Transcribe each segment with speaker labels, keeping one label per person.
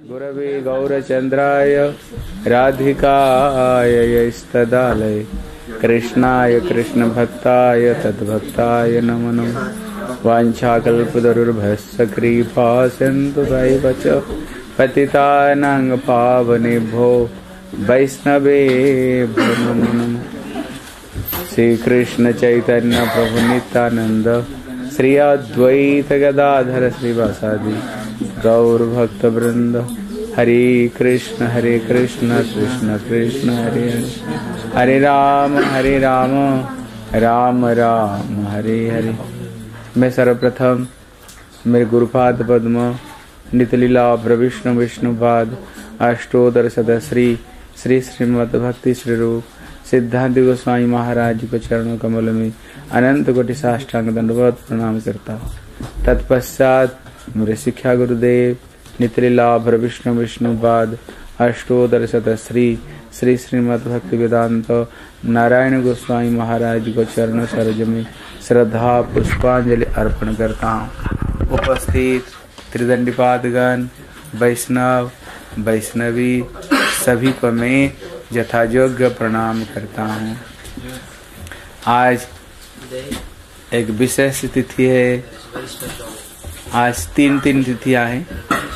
Speaker 1: गुरवे गौरचंद्राय राधिकाय यस्तदालय कृष्णाय कृष्ण भक्ताय तद्भक्ताय नमो नमः। वाञ्छाकल्पतरुर्भस्य कृपा सिन्धु च पतितानां पावनेभ्यो वैष्णवेभ्यो नमो नमः। श्री कृष्ण चैतन्य प्रभु नित्यानंद श्री अद्वैत गदाधर श्रीवासादि गौर भक्त वृंद। हरे कृष्ण कृष्ण कृष्ण हरे हरे, हरे राम राम राम हरे हरे। मैं सर्वप्रथम मेरे गुरुपाद पद्म नितलीला प्रविष्णु विष्णुपाद अष्टोदर सदश्री श्री श्रीमद् भक्ति श्री रूप सिद्धांत गोस्वामी महाराज को चरणों कमल में अनंत कोटि साष्टांग दंडवत प्रणाम करता हूँ। तत्पश्चात मेरे शिक्षा गुरुदेव नितलीला विष्णु विष्णुपाद अष्टोदर शतश्री श्री श्रीमद् भक्ति वेदांत नारायण गोस्वामी महाराज को चरण सरोज में श्रद्धा पुष्पांजलि अर्पण करता हूँ। उपस्थित त्रिदंडीपादगण वैष्णव वैष्णवी सभी को मैं यथायोग्य प्रणाम करता हूँ। आज एक विशेष तिथि है। आज तीन तिथियां हैं।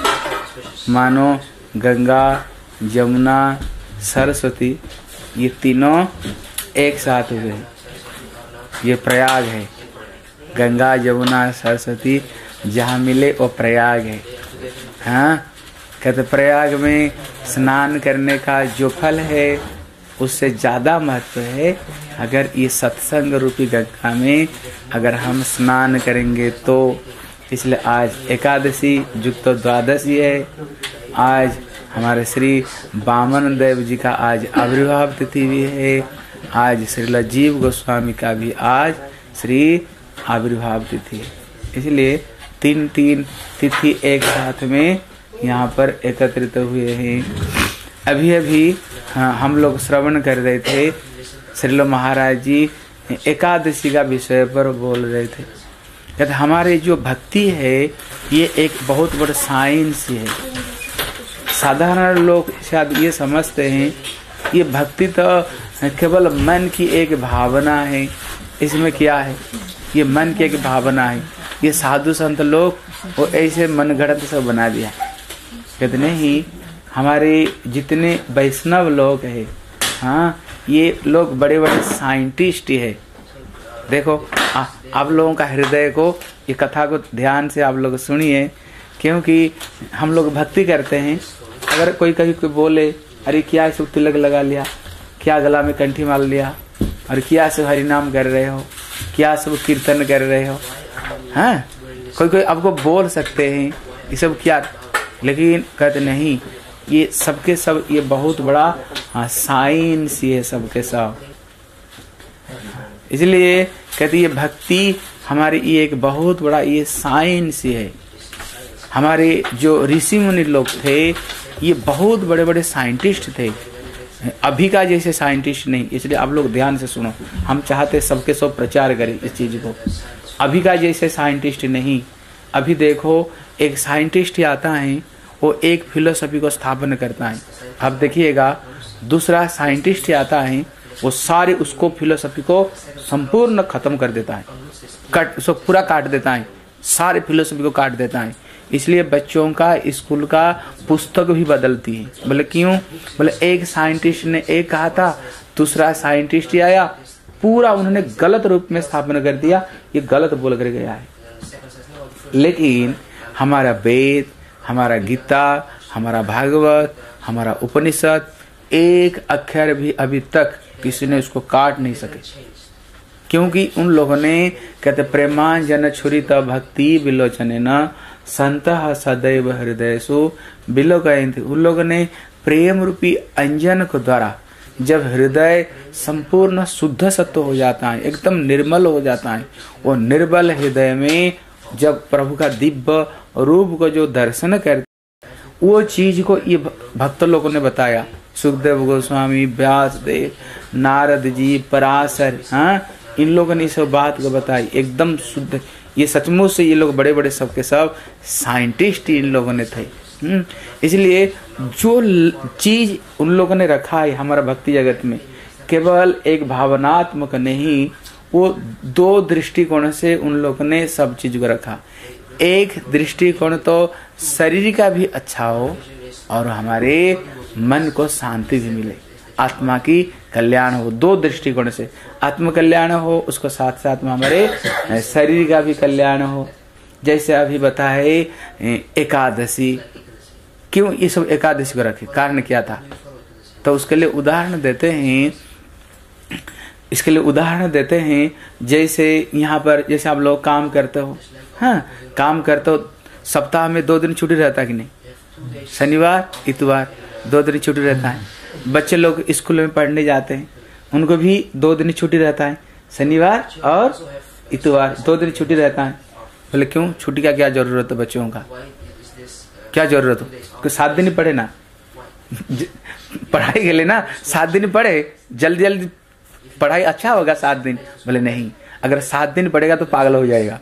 Speaker 1: मानो गंगा यमुना सरस्वती ये तीनों एक साथ हुए। ये प्रयाग है। गंगा यमुना सरस्वती जहाँ मिले वो प्रयाग है। हाँ, कहते प्रयाग में स्नान करने का जो फल है उससे ज्यादा महत्व है अगर ये सत्संग रूपी गंगा में अगर हम स्नान करेंगे तो। इसलिए आज एकादशी युक्त द्वादशी है। आज हमारे श्री वामन देव जी का आज आविर्भाव तिथि भी है। आज श्री जीव गोस्वामी का भी आज श्री आविर्भाव तिथि है। इसलिए तीन तिथि एक साथ में यहाँ पर एकत्रित हुए हैं। अभी अभी हम लोग श्रवण कर रहे थे। श्रील महाराज जी एकादशी का विषय पर बोल रहे थे। कहते हमारे जो भक्ति है ये एक बहुत बड़ा साइंस है। साधारण लोग शायद ये समझते हैं ये भक्ति तो केवल मन की एक भावना है। इसमें क्या है? ये मन की एक भावना है। ये साधु संत लोग वो ऐसे मनगढ़ंत सब बना दिया। कहते नहीं, हमारे जितने वैष्णव लोग हैं, हाँ, ये लोग बड़े बड़े साइंटिस्ट है। देखो आप लोगों का हृदय को ये कथा को ध्यान से आप लोग सुनिए, क्योंकि हम लोग भक्ति करते हैं। अगर कोई कहीं कोई बोले अरे क्या सब तिलक लगा लिया, क्या गला में कंठी मार लिया, और क्या सब हरिनाम कर रहे हो, क्या सब कीर्तन कर रहे हो, हाँ, कोई आपको बोल सकते हैं ये सब क्या। लेकिन कहते नहीं, ये सबके सब ये बहुत बड़ा साइंस ये सबके सब। इसलिए कहते ये भक्ति हमारी ये एक बहुत बड़ा ये साइंस है। हमारे जो ऋषि मुनि लोग थे ये बहुत बड़े बड़े साइंटिस्ट थे। अभी का जैसे साइंटिस्ट नहीं। इसलिए आप लोग ध्यान से सुनो, हम चाहते सबके सब प्रचार करें इस चीज को। अभी का जैसे साइंटिस्ट नहीं। अभी देखो एक साइंटिस्ट आता है, वो एक फिलोसफी को स्थापन करता है। अब देखिएगा दूसरा साइंटिस्ट आता है, वो सारे उसको फिलोसफी को संपूर्ण खत्म कर देता है, उसको पूरा काट देता है, सारे फिलोसफी को काट देता है। इसलिए बच्चों का स्कूल का पुस्तक भी बदलती है। बोले क्यों? बोले एक साइंटिस्ट ने एक कहा था, दूसरा साइंटिस्ट आया, पूरा उन्होंने गलत रूप में स्थापना कर दिया, ये गलत बोल कर गया है। लेकिन हमारा वेद, हमारा गीता, हमारा भागवत, हमारा उपनिषद, एक अक्षर भी अभी तक किसी ने उसको काट नहीं सके। क्योंकि उन लोगों ने कहते प्रेमांजन छुरित भक्ति विलोचने न संत सदैव हृदयसु विलोकयन्ति। उन लोगों ने प्रेम रूपी अंजन को द्वारा जब हृदय संपूर्ण शुद्ध सत्व हो जाता है, एकदम निर्मल हो जाता है, वो निर्मल हृदय में जब प्रभु का दिव्य रूप को जो दर्शन करते, वो चीज को ये भक्त लोगों ने बताया। सुखदेव गोस्वामी, व्यासदेव, नारद जी, पराशर, हाँ, इन लोगों ने इस बात को बताई एकदम शुद्ध। ये सचमुच से ये लोग बड़े बड़े सबके सब साइंटिस्ट इन लोगों ने थे। इसलिए जो चीज उन लोगों ने रखा है हमारा भक्ति जगत में, केवल एक भावनात्मक नहीं, वो दो दृष्टिकोण से उन लोगों ने सब चीज को रखा। एक दृष्टिकोण तो शरीर का भी अच्छा हो और हमारे मन को शांति भी मिले, आत्मा की कल्याण हो। दो दृष्टिकोण से आत्म कल्याण हो, उसको साथ साथ में हमारे शरीर का भी कल्याण हो। जैसे अभी बताए एकादशी, क्यों ये सब एकादशी को रखे, कारण क्या था, तो उसके लिए उदाहरण देते हैं। इसके लिए उदाहरण देते हैं, जैसे यहाँ पर जैसे आप लोग काम करते हो, हाँ काम करते हो, सप्ताह में 2 दिन छुट्टी रहता है कि नहीं, शनिवार इतवार 2 दिन छुट्टी रहता है। बच्चे लोग स्कूल में पढ़ने जाते हैं, उनको भी 2 दिन छुट्टी रहता है, शनिवार और इतवार 2 दिन छुट्टी रहता है। बोले क्यों, छुट्टी का क्या जरूरत है बच्चों का, क्या जरूरत हो, 7 दिन ही पढ़े ना, पढ़ाई के लिए ना 7 दिन पढ़े, जल्दी जल्दी पढ़ाई अच्छा होगा 7 दिन। बोले नहीं, अगर 7 दिन पढ़ेगा तो पागल हो जाएगा।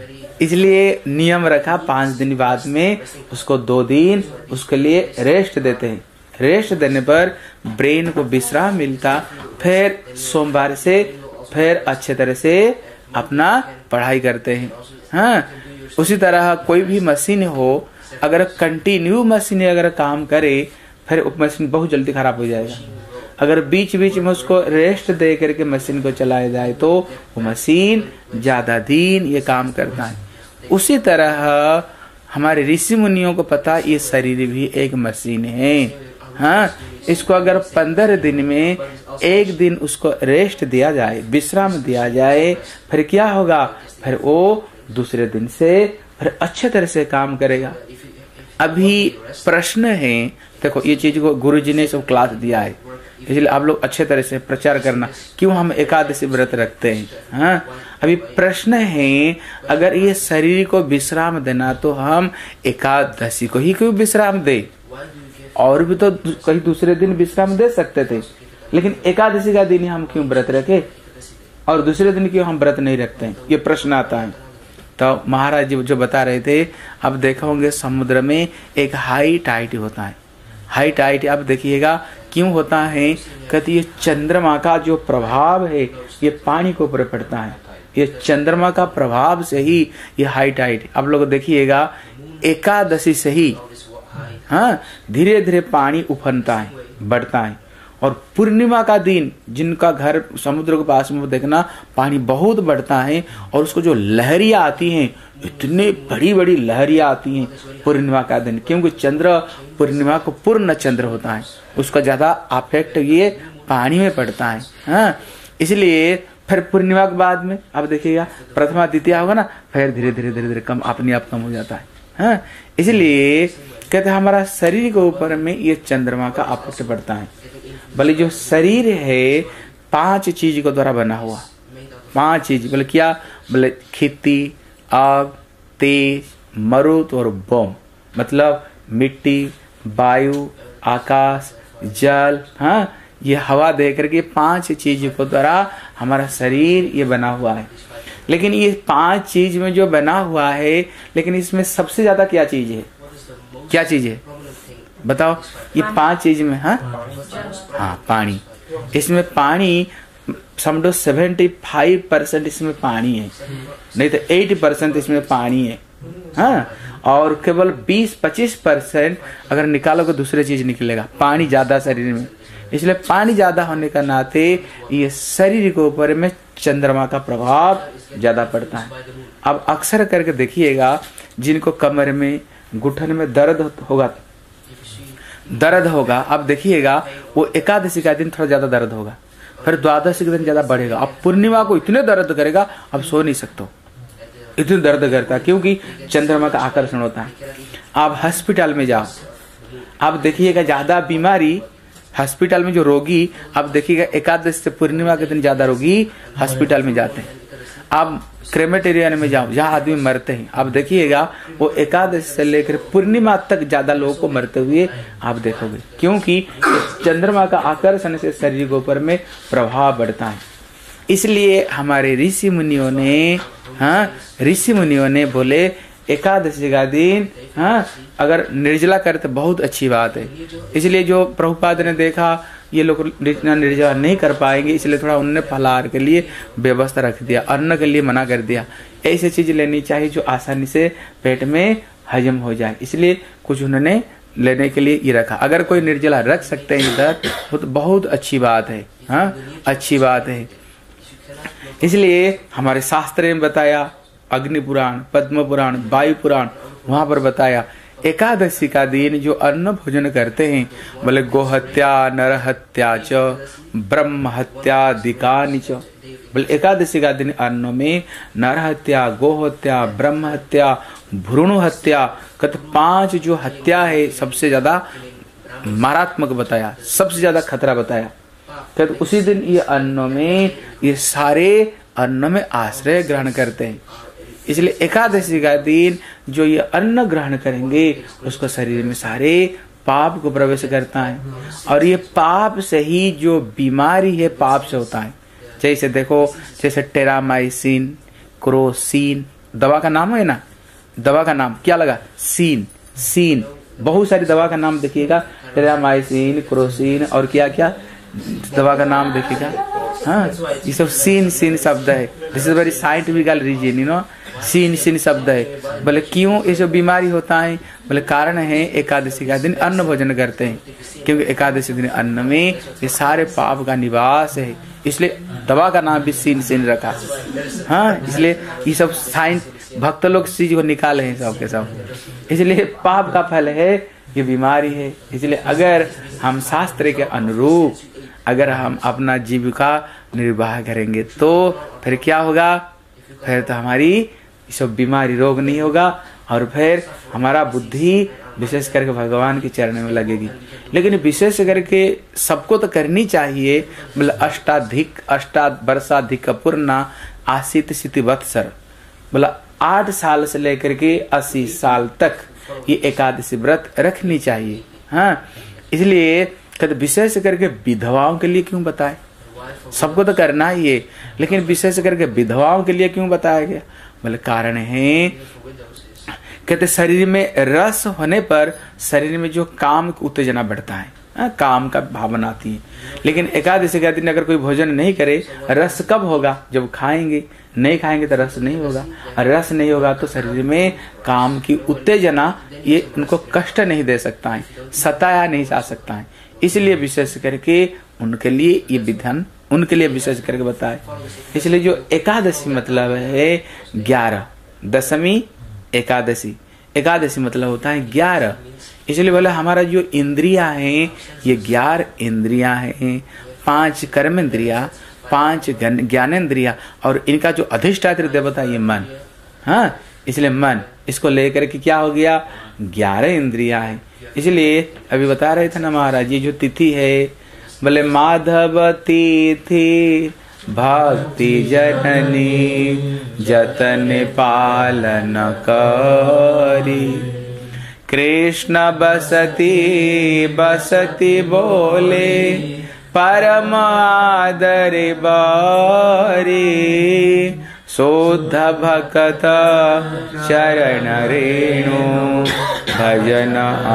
Speaker 1: इसलिए नियम रखा 5 दिन बाद में उसको 2 दिन उसके लिए रेस्ट देते हैं। रेस्ट देने पर ब्रेन को विश्राम मिलता, फिर सोमवार से फिर अच्छे तरह से अपना पढ़ाई करते हैं। हाँ, उसी तरह कोई भी मशीन हो, अगर कंटिन्यू मशीन अगर काम करे, फिर मशीन बहुत जल्दी खराब हो जाएगा। अगर बीच बीच में उसको रेस्ट दे करके मशीन को चलाया जाए तो वो मशीन ज्यादा दिन ये काम करता है। उसी तरह हमारे ऋषि मुनियों को पता, ये शरीर भी एक मशीन है। हाँ, इसको अगर 15 दिन में 1 दिन उसको रेस्ट दिया जाए, विश्राम दिया जाए, फिर क्या होगा, फिर वो दूसरे दिन से फिर अच्छे तरह से काम करेगा। अभी प्रश्न है, देखो ये चीज को गुरुजी ने सब क्लास दिया है, इसलिए आप लोग अच्छे तरह से प्रचार करना, क्यों हम एकादशी व्रत रखते हैं। हाँ, अभी प्रश्न है, अगर ये शरीर को विश्राम देना तो हम एकादशी को ही क्यों विश्राम दे, और भी तो कहीं दूसरे दिन विश्राम दे सकते थे, लेकिन एकादशी का दिन हम क्यों व्रत रखे और दूसरे दिन क्यों हम व्रत नहीं रखते हैं, ये प्रश्न आता है। तो महाराज जी जो बता रहे थे, अब देखा होंगे समुद्र में एक हाई टाइड होता है। हाई टाइड अब देखिएगा क्यों होता है, कहते ये चंद्रमा का जो प्रभाव है ये पानी के ऊपर पड़ता है, ये चंद्रमा का प्रभाव से ही ये हाई टाइड। आप लोग देखिएगा एकादशी से ही हाँ धीरे धीरे पानी उफनता है, बढ़ता है, और पूर्णिमा का दिन जिनका घर समुद्र के पास में, वो देखना पानी बहुत बढ़ता है, और उसको जो लहरियां आती हैं, इतनी बड़ी बड़ी लहरियां आती हैं पूर्णिमा का दिन, क्योंकि चंद्र पूर्णिमा को पूर्ण चंद्र होता है, उसका ज्यादा अफेक्ट ये पानी में पड़ता है। हाँ, इसलिए फिर पूर्णिमा के बाद में अब देखिएगा प्रथमा द्वितीया होगा ना, फिर धीरे धीरे धीरे धीरे कम अपने आप कम हो जाता है। हाँ, इसलिए कहते हैं हमारा शरीर के ऊपर में ये चंद्रमा का अफेक्ट पड़ता है। भले जो शरीर है 5 चीज को द्वारा बना हुआ, 5 चीज, बोले क्या, बोले खेती, आग, तेज, मरुत और बम, मतलब मिट्टी, वायु, आकाश, जल, हाँ ये हवा दे करके 5 चीज को द्वारा हमारा शरीर ये बना हुआ है। लेकिन ये 5 चीज में जो बना हुआ है, लेकिन इसमें सबसे ज्यादा क्या चीज है, क्या चीज है बताओ, ये 5 चीज में, हाँ पानी। इसमें पानी समझो 75% इसमें पानी है, नहीं तो 80% इसमें पानी है। हाँ, और केवल 20-25% अगर निकालोगे दूसरे चीज निकलेगा, पानी ज्यादा शरीर में। इसलिए पानी ज्यादा होने का नाते ये शरीर के ऊपर में चंद्रमा का प्रभाव ज्यादा पड़ता है। अब अक्सर करके देखिएगा जिनको कमर में, घुटन में दर्द होगा, अब देखिएगा वो एकादशी का दिन थोड़ा ज्यादा दर्द होगा, फिर द्वादशी के दिन ज्यादा बढ़ेगा। अब पूर्णिमा को इतने दर्द करेगा, अब सो नहीं सकते, इतने दर्द करता है, क्योंकि चंद्रमा का आकर्षण होता है। आप हॉस्पिटल में जाओ, आप देखिएगा ज्यादा बीमारी हॉस्पिटल में जो रोगी, आप देखिएगा एकादशी से पूर्णिमा के दिन ज्यादा रोगी हॉस्पिटल में जाते हैं। आप क्रेमेटेरियन में जाओ जहाँ आदमी मरते हैं, आप देखिएगा वो एकादशी से लेकर पूर्णिमा तक ज्यादा लोगों को मरते हुए आप देखोगे, क्योंकि चंद्रमा का आकर्षण से शरीर के ऊपर में प्रभाव बढ़ता है। इसलिए हमारे ऋषि मुनियों ने बोले एकादशी का दिन हाँ अगर निर्जला करे तो बहुत अच्छी बात है। इसलिए जो प्रभुपाद ने देखा ये लोग निर्जला नहीं कर पाएंगे, इसलिए थोड़ा उन्होंने फलाहार के लिए व्यवस्था रख दिया, अन्न के लिए मना कर दिया। ऐसी चीज लेनी चाहिए जो आसानी से पेट में हजम हो जाए, इसलिए कुछ उन्होंने लेने के लिए ये रखा। अगर कोई निर्जला रख सकते हैं इधर वो तो बहुत अच्छी बात है, हाँ अच्छी बात है। इसलिए हमारे शास्त्र में बताया, अग्नि पुराण, पद्म पुराण, वायु पुराण, वहां पर बताया एकादशी का दिन जो अन्न भोजन करते हैं, बोले गोहत्या नर हत्या च ब्रह्म हत्यादिकानि च, बोले एकादशी का दिन अन्न में नर हत्या, गो हत्या, ब्रह्म हत्या, भ्रूण हत्या, कत 5 जो हत्या है सबसे ज्यादा मारात्मक बताया, सबसे ज्यादा खतरा बताया। कहते उसी दिन ये अन्न में ये सारे अन्न में आश्रय ग्रहण करते हैं। इसलिए एकादशी का दिन जो ये अन्न ग्रहण करेंगे उसको शरीर में सारे पाप को प्रवेश करता है, और ये पाप से ही जो बीमारी है पाप से होता है। जैसे देखो, जैसे टेरामाइसिन, क्रोसिन, दवा का नाम है ना, दवा का नाम क्या लगा, सीन, बहुत सारी दवा का नाम देखिएगा, टेरामाइसिन, क्रोसिन और क्या क्या दवा का नाम देखिएगा। हाँ ये सब सीन शब्द है, this is very scientifical reason, you know, scene शब्द है। बोले क्यों ये सब बीमारी होता है, बोले कारण है एकादशी का दिन अन्न भोजन करते हैं, क्योंकि एकादशी दिन अन्न में ये सारे पाप का निवास है, इसलिए दवा का नाम भी सीन रखा। हाँ इसलिए ये सब साइंस भक्त लोग चीज को निकाले हैं सब के सब, इसलिए पाप का फल है ये बीमारी है। इसलिए अगर हम शास्त्र के अनुरूप अगर हम अपना जीविका निर्वाह करेंगे तो फिर क्या होगा, फिर तो हमारी सब बीमारी रोग नहीं होगा, और फिर हमारा बुद्धि विशेष करके भगवान के चरण में लगेगी। लेकिन विशेष करके सबको तो करनी चाहिए, मतलब वर्षाधिक पूर्णा आसित सिति वत्सर, बोला 8 साल से लेकर के 80 साल तक ये एकादशी व्रत रखनी चाहिए। हाँ इसलिए कहते विशेष करके विधवाओं के लिए क्यों बताए, सबको तो करना ही है, लेकिन विशेष करके विधवाओं के लिए क्यों बताया गया, बोले कारण है कहते शरीर में रस होने पर शरीर में जो काम की उत्तेजना बढ़ता है, काम का भावना आती है। लेकिन एकादशी का दिन अगर कोई भोजन नहीं करे, रस कब होगा, जब खाएंगे, नहीं खाएंगे तो रस नहीं होगा, और रस नहीं होगा तो शरीर में काम की उत्तेजना ये उनको कष्ट नहीं दे सकता है, सताया नहीं जा सकता है। इसलिए विशेष करके उनके लिए ये विधान उनके लिए विशेष करके बताए। इसलिए जो एकादशी मतलब है 11, दशमी एकादशी, एकादशी मतलब होता है 11। इसलिए बोले हमारा जो इंद्रियां हैं ये 11 इंद्रियां हैं, 5 कर्म इंद्रिया, 5 ज्ञानेन्द्रिया, और इनका जो अधिष्ठात्री देवता ये मन। हाँ इसलिए मन इसको लेकर के क्या हो गया, 11 इंद्रियां हैं। इसलिए अभी बता रहे थे ना महाराज, ये जो तिथि है बोले माधव तिथि भक्ति जननी जतन पालन करी, कृष्ण बसती बोले परम आदर बारी, शुद्ध भक्त चरण रेणु भजन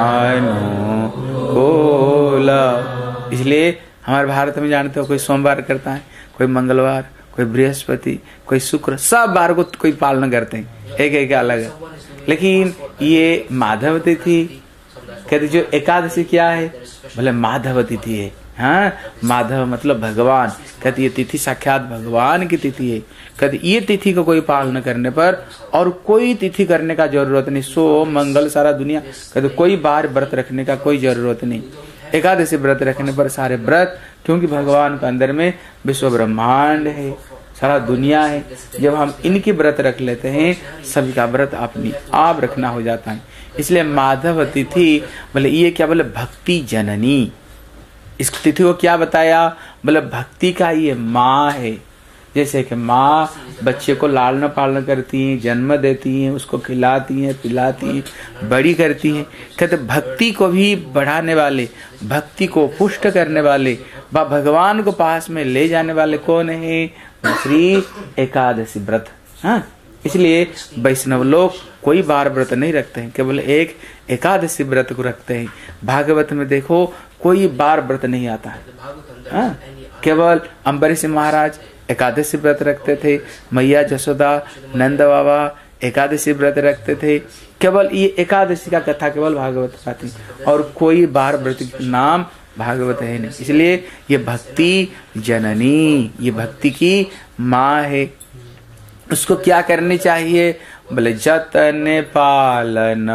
Speaker 1: अनुकूल। इसलिए हमारे भारत में जानते हो कोई सोमवार करता है, कोई मंगलवार, कोई बृहस्पति, कोई शुक्र, सब बार को कोई पालन करते हैं, एक अलग है। लेकिन ये माधव तिथि कहते जो एकादशी क्या है, बोले माधव तिथि है। हाँ माधव मतलब भगवान, कहते ये तिथि साक्षात भगवान की तिथि है। कहते ये तिथि को कोई पालन करने पर और कोई तिथि करने का जरूरत नहीं, सो मंगल सारा दुनिया, कहते कोई बार व्रत रखने का कोई जरूरत नहीं। एकादशी व्रत रखने पर सारे व्रत, क्योंकि भगवान के अंदर में विश्व ब्रह्मांड है, सारा दुनिया है। जब हम इनकी व्रत रख लेते हैं सभी का व्रत अपनी आप रखना हो जाता है। इसलिए माधव तिथि बोले ये क्या, बोले भक्ति जननी। इस तिथि को क्या बताया, बोले भक्ति का ये माँ है। जैसे कि माँ बच्चे को लालन पालन करती है, जन्म देती है, उसको खिलाती है, पिलाती है, बड़ी करती है। कहते भक्ति को भी बढ़ाने वाले, भक्ति को पुष्ट करने वाले, भगवान को पास में ले जाने वाले कौन है, श्री एकादशी व्रत। हाँ इसलिए वैष्णव लोग कोई बार व्रत नहीं रखते हैं, केवल एक एकादशी व्रत को रखते हैं। भागवत में देखो कोई बार व्रत नहीं आता है। केवल अम्बरीश महाराज एकादशी व्रत रखते थे, मैया जसोदा नंद बाबा एकादशी व्रत रखते थे। केवल ये एकादशी का कथा केवल भागवत का थी, और कोई बार व्रत नाम भागवत है नहीं। इसलिए ये भक्ति जननी, ये भक्ति की माँ है। उसको क्या करनी चाहिए? बोले जतन पालन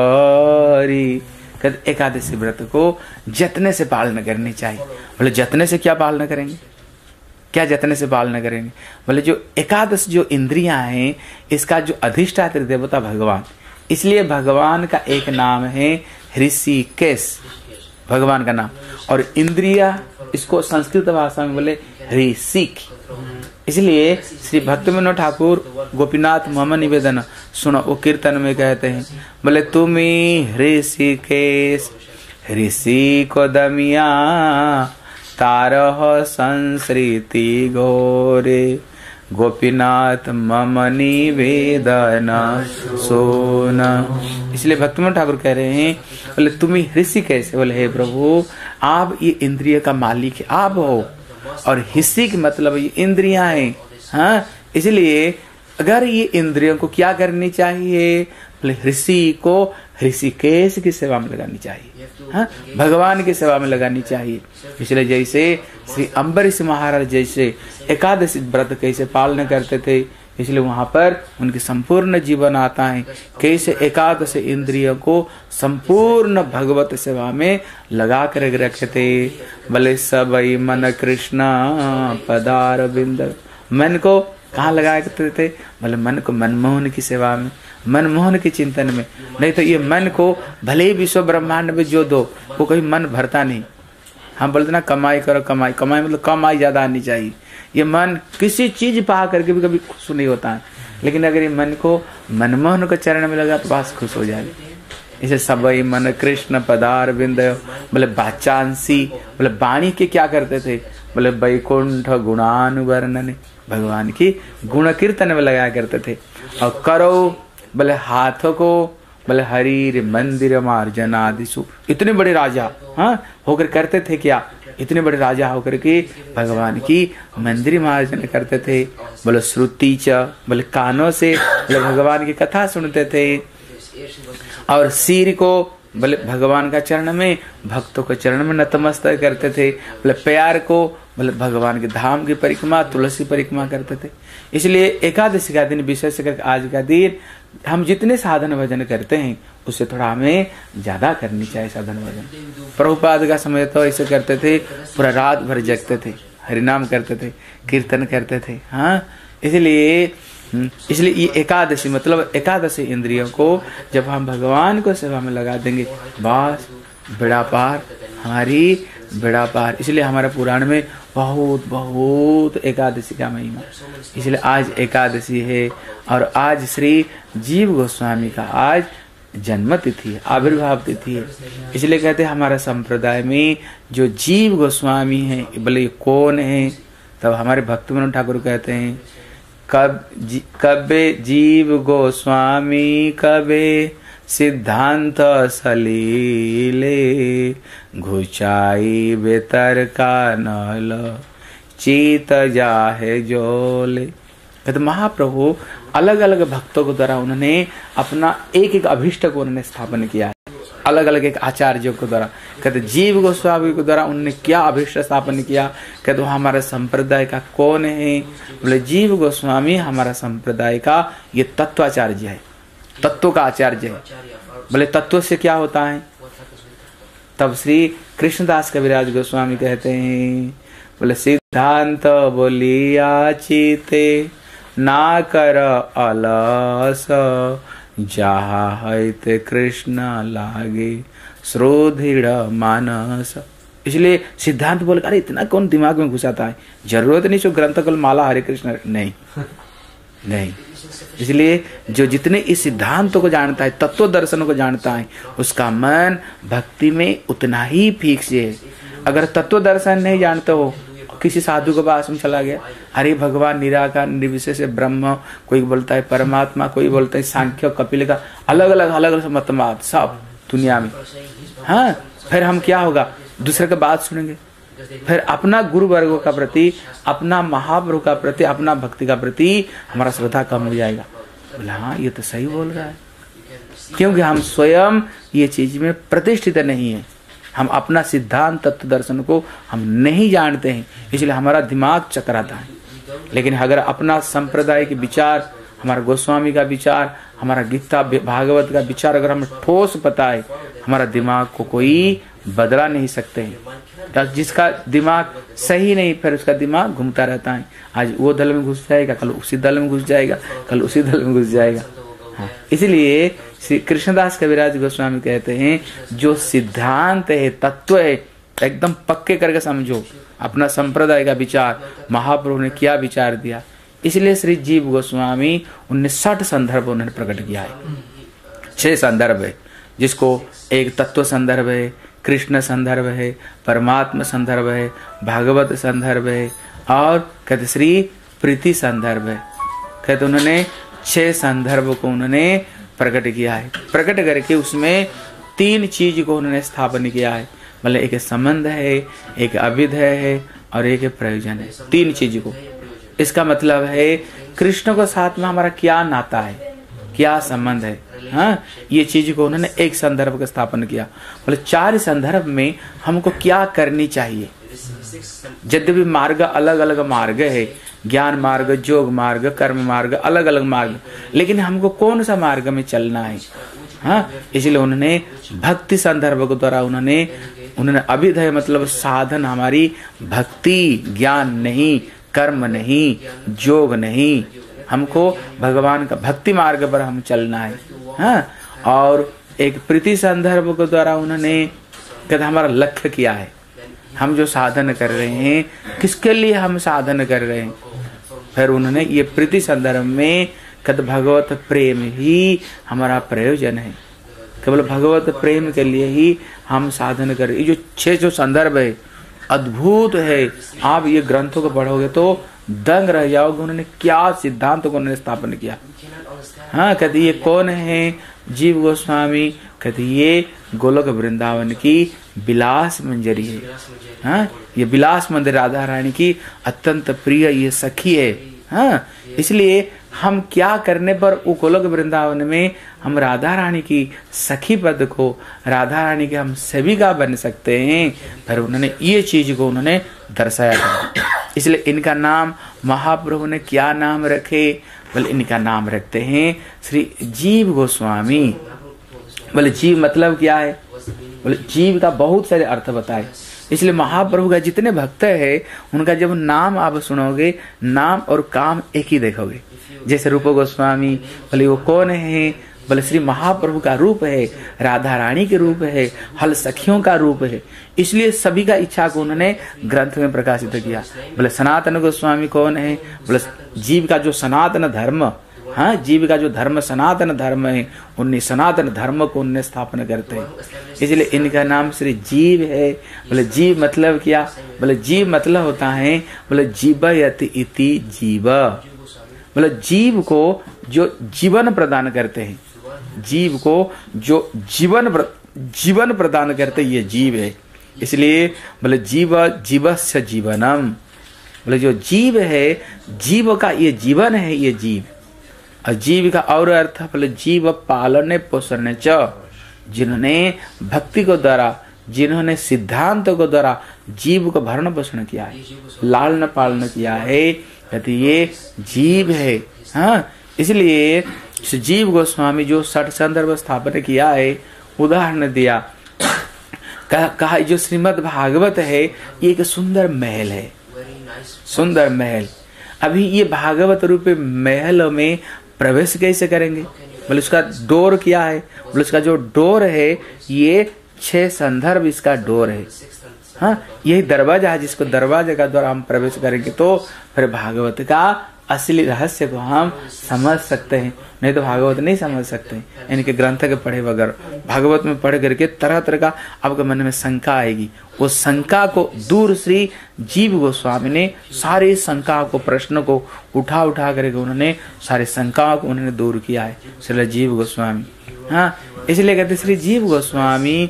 Speaker 1: करी। एकादशी व्रत को जतने से पालन करनी चाहिए। बोले जतने से क्या पालन करेंगे? क्या जतने से पालन करेंगे? बोले जो एकादश जो इंद्रियां हैं, इसका जो अधिष्ठात्री देवता भगवान, इसलिए भगवान का एक नाम है ऋषिकेश, भगवान का नाम। और इंद्रिया इसको संस्कृत भाषा में बोले ऋषिक। इसलिए श्री भक्तिविनोद ठाकुर गोपीनाथ मम निवेदन सुनो, वो कीर्तन में कहते हैं, बोले तुम्ही ऋषिकेश ऋषि को दमिया तारह संस्कृति घोरे गोपीनाथ मम निवेदन सोना। इसलिए भक्तिविनोद ठाकुर कह रहे हैं, बोले तुम ही ऋषि कैसे? बोले हे प्रभु, आप ये इंद्रिय का मालिक है, आप हो, और हिस्सी की मतलब ये इंद्रियां हैं। हाँ, इसलिए अगर ये इंद्रियों को क्या करनी चाहिए? बोले ऋषि को ऋषिकेश की सेवा में लगानी चाहिए। हाँ, भगवान की सेवा में लगानी चाहिए। इसलिए जैसे श्री अम्बरीश महाराज जैसे एकादशी व्रत कैसे पालन करते थे, इसलिए वहां पर उनकी संपूर्ण जीवन आता है, कैसे एकादश इंद्रियों को संपूर्ण भगवत सेवा में लगा कर रखे थे। भले सबई मन कृष्ण पदार बिंद, मन को कहाँ लगा करते थे? भले मन को मनमोहन की सेवा में, मनमोहन के चिंतन में। नहीं तो ये मन को भले ही विश्व ब्रह्मांड में जो दो, वो कभी मन भरता नहीं। हम बोलते ना कमाई करो, कमाई कमाई मतलब कमाई ज्यादा आनी चाहिए। ये मन किसी चीज पा करके भी कभी खुश नहीं होता है, लेकिन अगर ये मन को मनमोहन को चरण में लगा तो बस खुश हो जाएगा। इसे सबई मन कृष्ण पदार बिंद, बोले बाचांसी, बोले वाणी के क्या करते थे? बोले वैकुंठ गुणानुवर्णन, भगवान की गुण कीर्तन में लगाया करते थे। और करो, बोले हाथों को, बोले हरि मंदिर मार्जनादिशु। इतने बड़े राजा हाँ होकर करते थे क्या? इतने बड़े राजा होकर के भगवान की मंदिर मार्जन करते थे। बोले श्रुति च, बोले कानों से बोले भगवान की कथा सुनते थे। और सिर को बोले भगवान का चरण में, भक्तों के चरण में नतमस्तक करते थे। बोले पैर को बोले भगवान के धाम की परिक्रमा, तुलसी परिक्रमा करते थे। इसलिए एकादशी का दिन, विशेष करके आज का दिन, हम जितने साधन भजन करते हैं उससे थोड़ा हमें ज्यादा करनी चाहिए साधन भजन। प्रभुपाद का समय तो ऐसे करते थे, पूरा रात भर जगते थे, हरिनाम करते थे, कीर्तन करते थे। हाँ, इसलिए ये एकादशी मतलब एकादशी इंद्रियों को जब हम भगवान को सेवा में लगा देंगे, बस बेड़ा पार, हमारी बेड़ा पार। इसलिए हमारे पुराण में बहुत बहुत एकादशी का महिमा। इसलिए आज एकादशी है, और आज श्री जीव गोस्वामी का आज जन्म तिथि है, आविर्भाव तिथि है। इसलिए कहते हैं हमारा संप्रदाय में जो जीव गोस्वामी है, बोले कौन है? तब हमारे भक्तिविनोद ठाकुर कहते हैं, कबे जीव गोस्वामी कबे सिद्धांत सलीले घुचाई बेतर का नल चीत जाहे जोले। कहते महाप्रभु अलग अलग भक्तों के द्वारा उन्होंने अपना एक एक अभिष्ट को उन्होंने स्थापन किया है, अलग अलग एक आचार्यों के द्वारा। कहते जीव गोस्वामी के द्वारा उन्होंने क्या अभिष्ट स्थापन किया? कहते हमारे संप्रदाय का कौन है? बोले जीव गोस्वामी हमारा संप्रदाय का ये तत्वाचार्य है, तत्व का आचार्य है। बोले तत्व से क्या होता है? तब श्री कृष्णदास कविराज गोस्वामी कहते हैं, बोले सिद्धांत बोलिया चीते ना कर अलस जहा है कृष्ण लागे श्रोधिड़ मानस। इसलिए सिद्धांत बोल, अरे इतना कौन दिमाग में घुसाता है? जरूरत नहीं सो ग्रंथ कल माला हरे कृष्ण नहीं नहीं। इसलिए जो जितने इस सिद्धांतों को जानता है, तत्व दर्शनों को जानता है, उसका मन भक्ति में उतना ही फिक्स है। अगर तत्व दर्शन नहीं जानते हो, किसी साधु के पास में चला गया, अरे भगवान निराकार निर्विशेष ब्रह्म, कोई बोलता है परमात्मा, कोई बोलता है सांख्य कपिल का, अलग अलग मतवाद सब दुनिया में। हाँ, फिर हम क्या होगा, दूसरे का बात सुनेंगे, फिर अपना गुरु वर्गों का प्रति, अपना महाप्रभु का प्रति, अपना भक्ति का प्रति हमारा श्रद्धा कम हो जाएगा। बोला हाँ ये तो सही बोल रहा है, क्योंकि हम स्वयं ये चीज में प्रतिष्ठित नहीं है, हम अपना सिद्धांत तत्व दर्शन को हम नहीं जानते हैं, इसलिए हमारा दिमाग चकराता है। लेकिन अगर अपना संप्रदाय के विचार, हमारा गोस्वामी का विचार, हमारा गीता भागवत का विचार अगर हमें ठोस पता है, हमारा दिमाग को कोई बदला नहीं सकते हैं। जिसका दिमाग सही नहीं, फिर उसका दिमाग घूमता रहता है, आज वो दल में घुस जाएगा, कल उसी दल में घुस जाएगा, कल उसी दल में घुस जाएगा। हाँ, इसलिए श्री कृष्णदास कविराज गोस्वामी कहते हैं जो सिद्धांत है, तत्व है, एकदम पक्के करके समझो। अपना संप्रदाय का विचार, महाप्रभु ने क्या विचार दिया, इसलिए श्री जीव गोस्वामी 60 संदर्भ उन्होंने प्रकट किया है। 6 संदर्भ है, जिसको एक तत्व संदर्भ है, कृष्ण संदर्भ है, परमात्मा संदर्भ है, भागवत संदर्भ है, और कहते श्री प्रीति संदर्भ है। कहते उन्होंने 6 संदर्भ को उन्होंने प्रकट किया है। प्रकट करके उसमें 3 चीज को उन्होंने स्थापन किया है, मतलब एक संबंध है, एक अभिधेय है और एक प्रयोजन है। 3 चीज को, इसका मतलब है कृष्ण के साथ में हमारा क्या नाता है, क्या संबंध है। हाँ, ये चीज को उन्होंने एक संदर्भ का स्थापन किया। बोले 4 संदर्भ में हमको क्या करनी चाहिए। यद्यपि मार्ग अलग अलग मार्ग है, ज्ञान मार्ग, योग मार्ग, कर्म मार्ग, अलग अलग मार्ग, लेकिन हमको कौन सा मार्ग में चलना है। हाँ, इसलिए उन्होंने भक्ति संदर्भ के द्वारा उन्होंने अभिधेय मतलब साधन, हमारी भक्ति, ज्ञान नहीं, कर्म नहीं, योग नहीं, हमको भगवान का भक्ति मार्ग पर हम चलना है। हाँ, और एक प्रीति संदर्भ के द्वारा उन्होंने कहते हमारा लक्ष्य क्या है, हम जो साधन कर रहे हैं किसके लिए हम साधन कर रहे हैं। फिर उन्होंने ये प्रीति संदर्भ में कहते भगवत प्रेम ही हमारा प्रयोजन है, केवल भगवत प्रेम के लिए ही हम साधन कर रहे। ये जो 6 संदर्भ है अद्भुत है, आप ये ग्रंथों को पढ़ोगे तो दंग रह जाओगे, उन्होंने क्या सिद्धांत को उन्होंने स्थापन किया। हाँ, कहते ये कौन है, जीव गोस्वामी, कहते ये गोलोक वृंदावन की विलास मंजरी है। हाँ, ये विलास मंदिर राधा रानी की अत्यंत प्रिय ये सखी है। हाँ, इसलिए हम क्या करने पर वो गोलोक वृंदावन में हम राधा रानी की सखी पद को, राधा रानी के हम सभी का बन सकते हैं। पर उन्होंने ये चीज को उन्होंने दर्शाया। इसलिए इनका नाम महाप्रभु ने क्या नाम रखे, बोले इनका नाम रखते हैं श्री जीव गोस्वामी। बोले जीव मतलब क्या है, बोले जीव का बहुत सारे अर्थ बताए। इसलिए महाप्रभु का जितने भक्त है उनका जब नाम आप सुनोगे, नाम और काम एक ही देखोगे। जैसे रूप गोस्वामी, बोले वो कौन है, बोले श्री महाप्रभु का रूप है, राधा रानी के रूप है, हल सखियों का रूप है। इसलिए सभी का इच्छा को उन्होंने ग्रंथ में प्रकाशित किया। बोले सनातन गोस्वामी कौन है, बोले जीव का जो सनातन धर्म, हाँ, जीव का जो धर्म सनातन धर्म है, उन्हें सनातन धर्म को उन्हें स्थापना करते हैं। इसलिए इनका नाम श्री जीव है। बोले जीव मतलब क्या, बोले जीव मतलब होता है, बोले जीवयति इति जीव, बोले जीव को जो जीवन प्रदान करते हैं, जीव को जो जीवन प्रदान करते ये जीव है। इसलिए बोले जीवस्य जीवनम, बोले जो जीव है, जीव का ये जीवन है, ये जीव। और जीव का और अर्थ बोले जीव पालने पोषण च, जिन्होंने भक्ति को द्वारा, जिन्होंने सिद्धांत को द्वारा जीव को भरण पोषण किया है, लालन पालन किया है, कहते ये जीव है। हाँ, इसलिए जीव गोस्वामी जो 60 संदर्भ स्थापन किया है, उदाहरण दिया, कहा जो श्रीमद् भागवत है ये एक सुंदर महल है, सुंदर महल। अभी ये भागवत रूपी महल में प्रवेश कैसे करेंगे, बोले उसका डोर क्या है, बोले उसका जो डोर है ये 6 संदर्भ इसका डोर है। हाँ, यही दरवाजा है, जिसको दरवाजे का द्वारा हम प्रवेश करेंगे तो फिर भागवत का असली रहस्य को हम समझ सकते हैं, नहीं तो भागवत नहीं समझ सकते इनके ग्रंथ के पढ़े बगैर। भागवत में पढ़ करके तरह तरह का आपके मन में शंका आएगी, वो शंका को दूर श्री जीव गोस्वामी ने सारे शंका को, प्रश्न को उठा करके उन्होंने सारे शंकाओं को उन्होंने दूर किया है, श्री जीव गोस्वामी। हाँ, इसलिए कहते श्री जीव गोस्वामी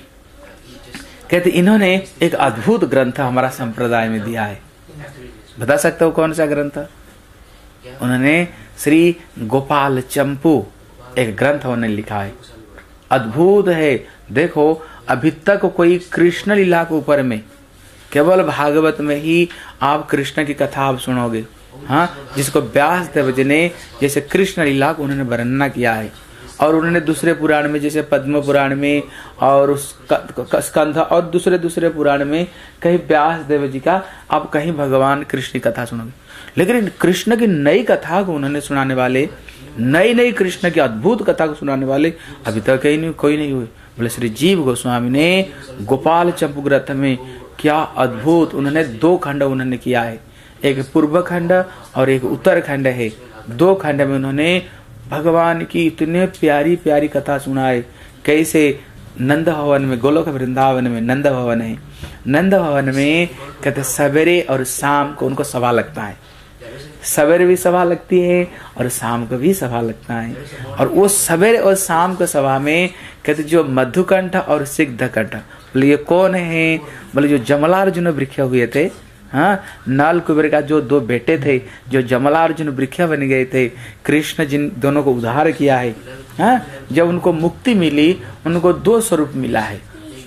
Speaker 1: कहते इन्होंने एक अद्भुत ग्रंथ हमारा संप्रदाय में दिया है। बता सकते हो कौन सा ग्रंथ? उन्होंने श्री गोपाल चंपू एक ग्रंथ उन्होंने लिखा है, अद्भुत है। देखो अभी तक कोई कृष्ण लीला के ऊपर में, केवल भागवत में ही आप कृष्ण की कथा आप सुनोगे। हाँ, जिसको व्यास देव जी ने जैसे कृष्ण लीला को उन्होंने वर्णना किया है, और उन्होंने दूसरे पुराण में जैसे पद्म पुराण में और स्कंध और दूसरे पुराण में कहीं व्यास देव जी का, आप कहीं भगवान कृष्ण की कथा सुनोगे। लेकिन कृष्ण की नई कथा को उन्होंने सुनाने वाले, नई कृष्ण की अद्भुत कथा को सुनाने वाले अभी तक कोई नहीं हुए। बोले श्री जीव गोस्वामी ने गोपाल चंपू ग्रंथ में क्या अद्भुत उन्होंने 2 खंड उन्होंने किया है, एक पूर्व खंड और एक उत्तर खंड है। 2 खंड में उन्होंने भगवान की इतने प्यारी प्यारी कथा सुनाए। कैसे नंद भवन में, गोलोक वृंदावन में नंद भवन है, नंद भवन में कहते सवेरे और शाम को उनको सभा लगता है, सवेरे भी सभा लगती है और शाम को भी सभा लगता है। और वो सवेरे और शाम को सभा में कहते जो मधुकंठ और सिद्धकंठ, बोले ये कौन है? बोले जो जमलार्जुन वृक्ष हुए थे। हाँ, नल कुबेर का जो 2 बेटे थे, जो जमलार्जुन वृक्ष बन गए थे, कृष्ण जिन दोनों को उद्धार किया है। हाँ, जब उनको मुक्ति मिली उनको 2 स्वरूप मिला है।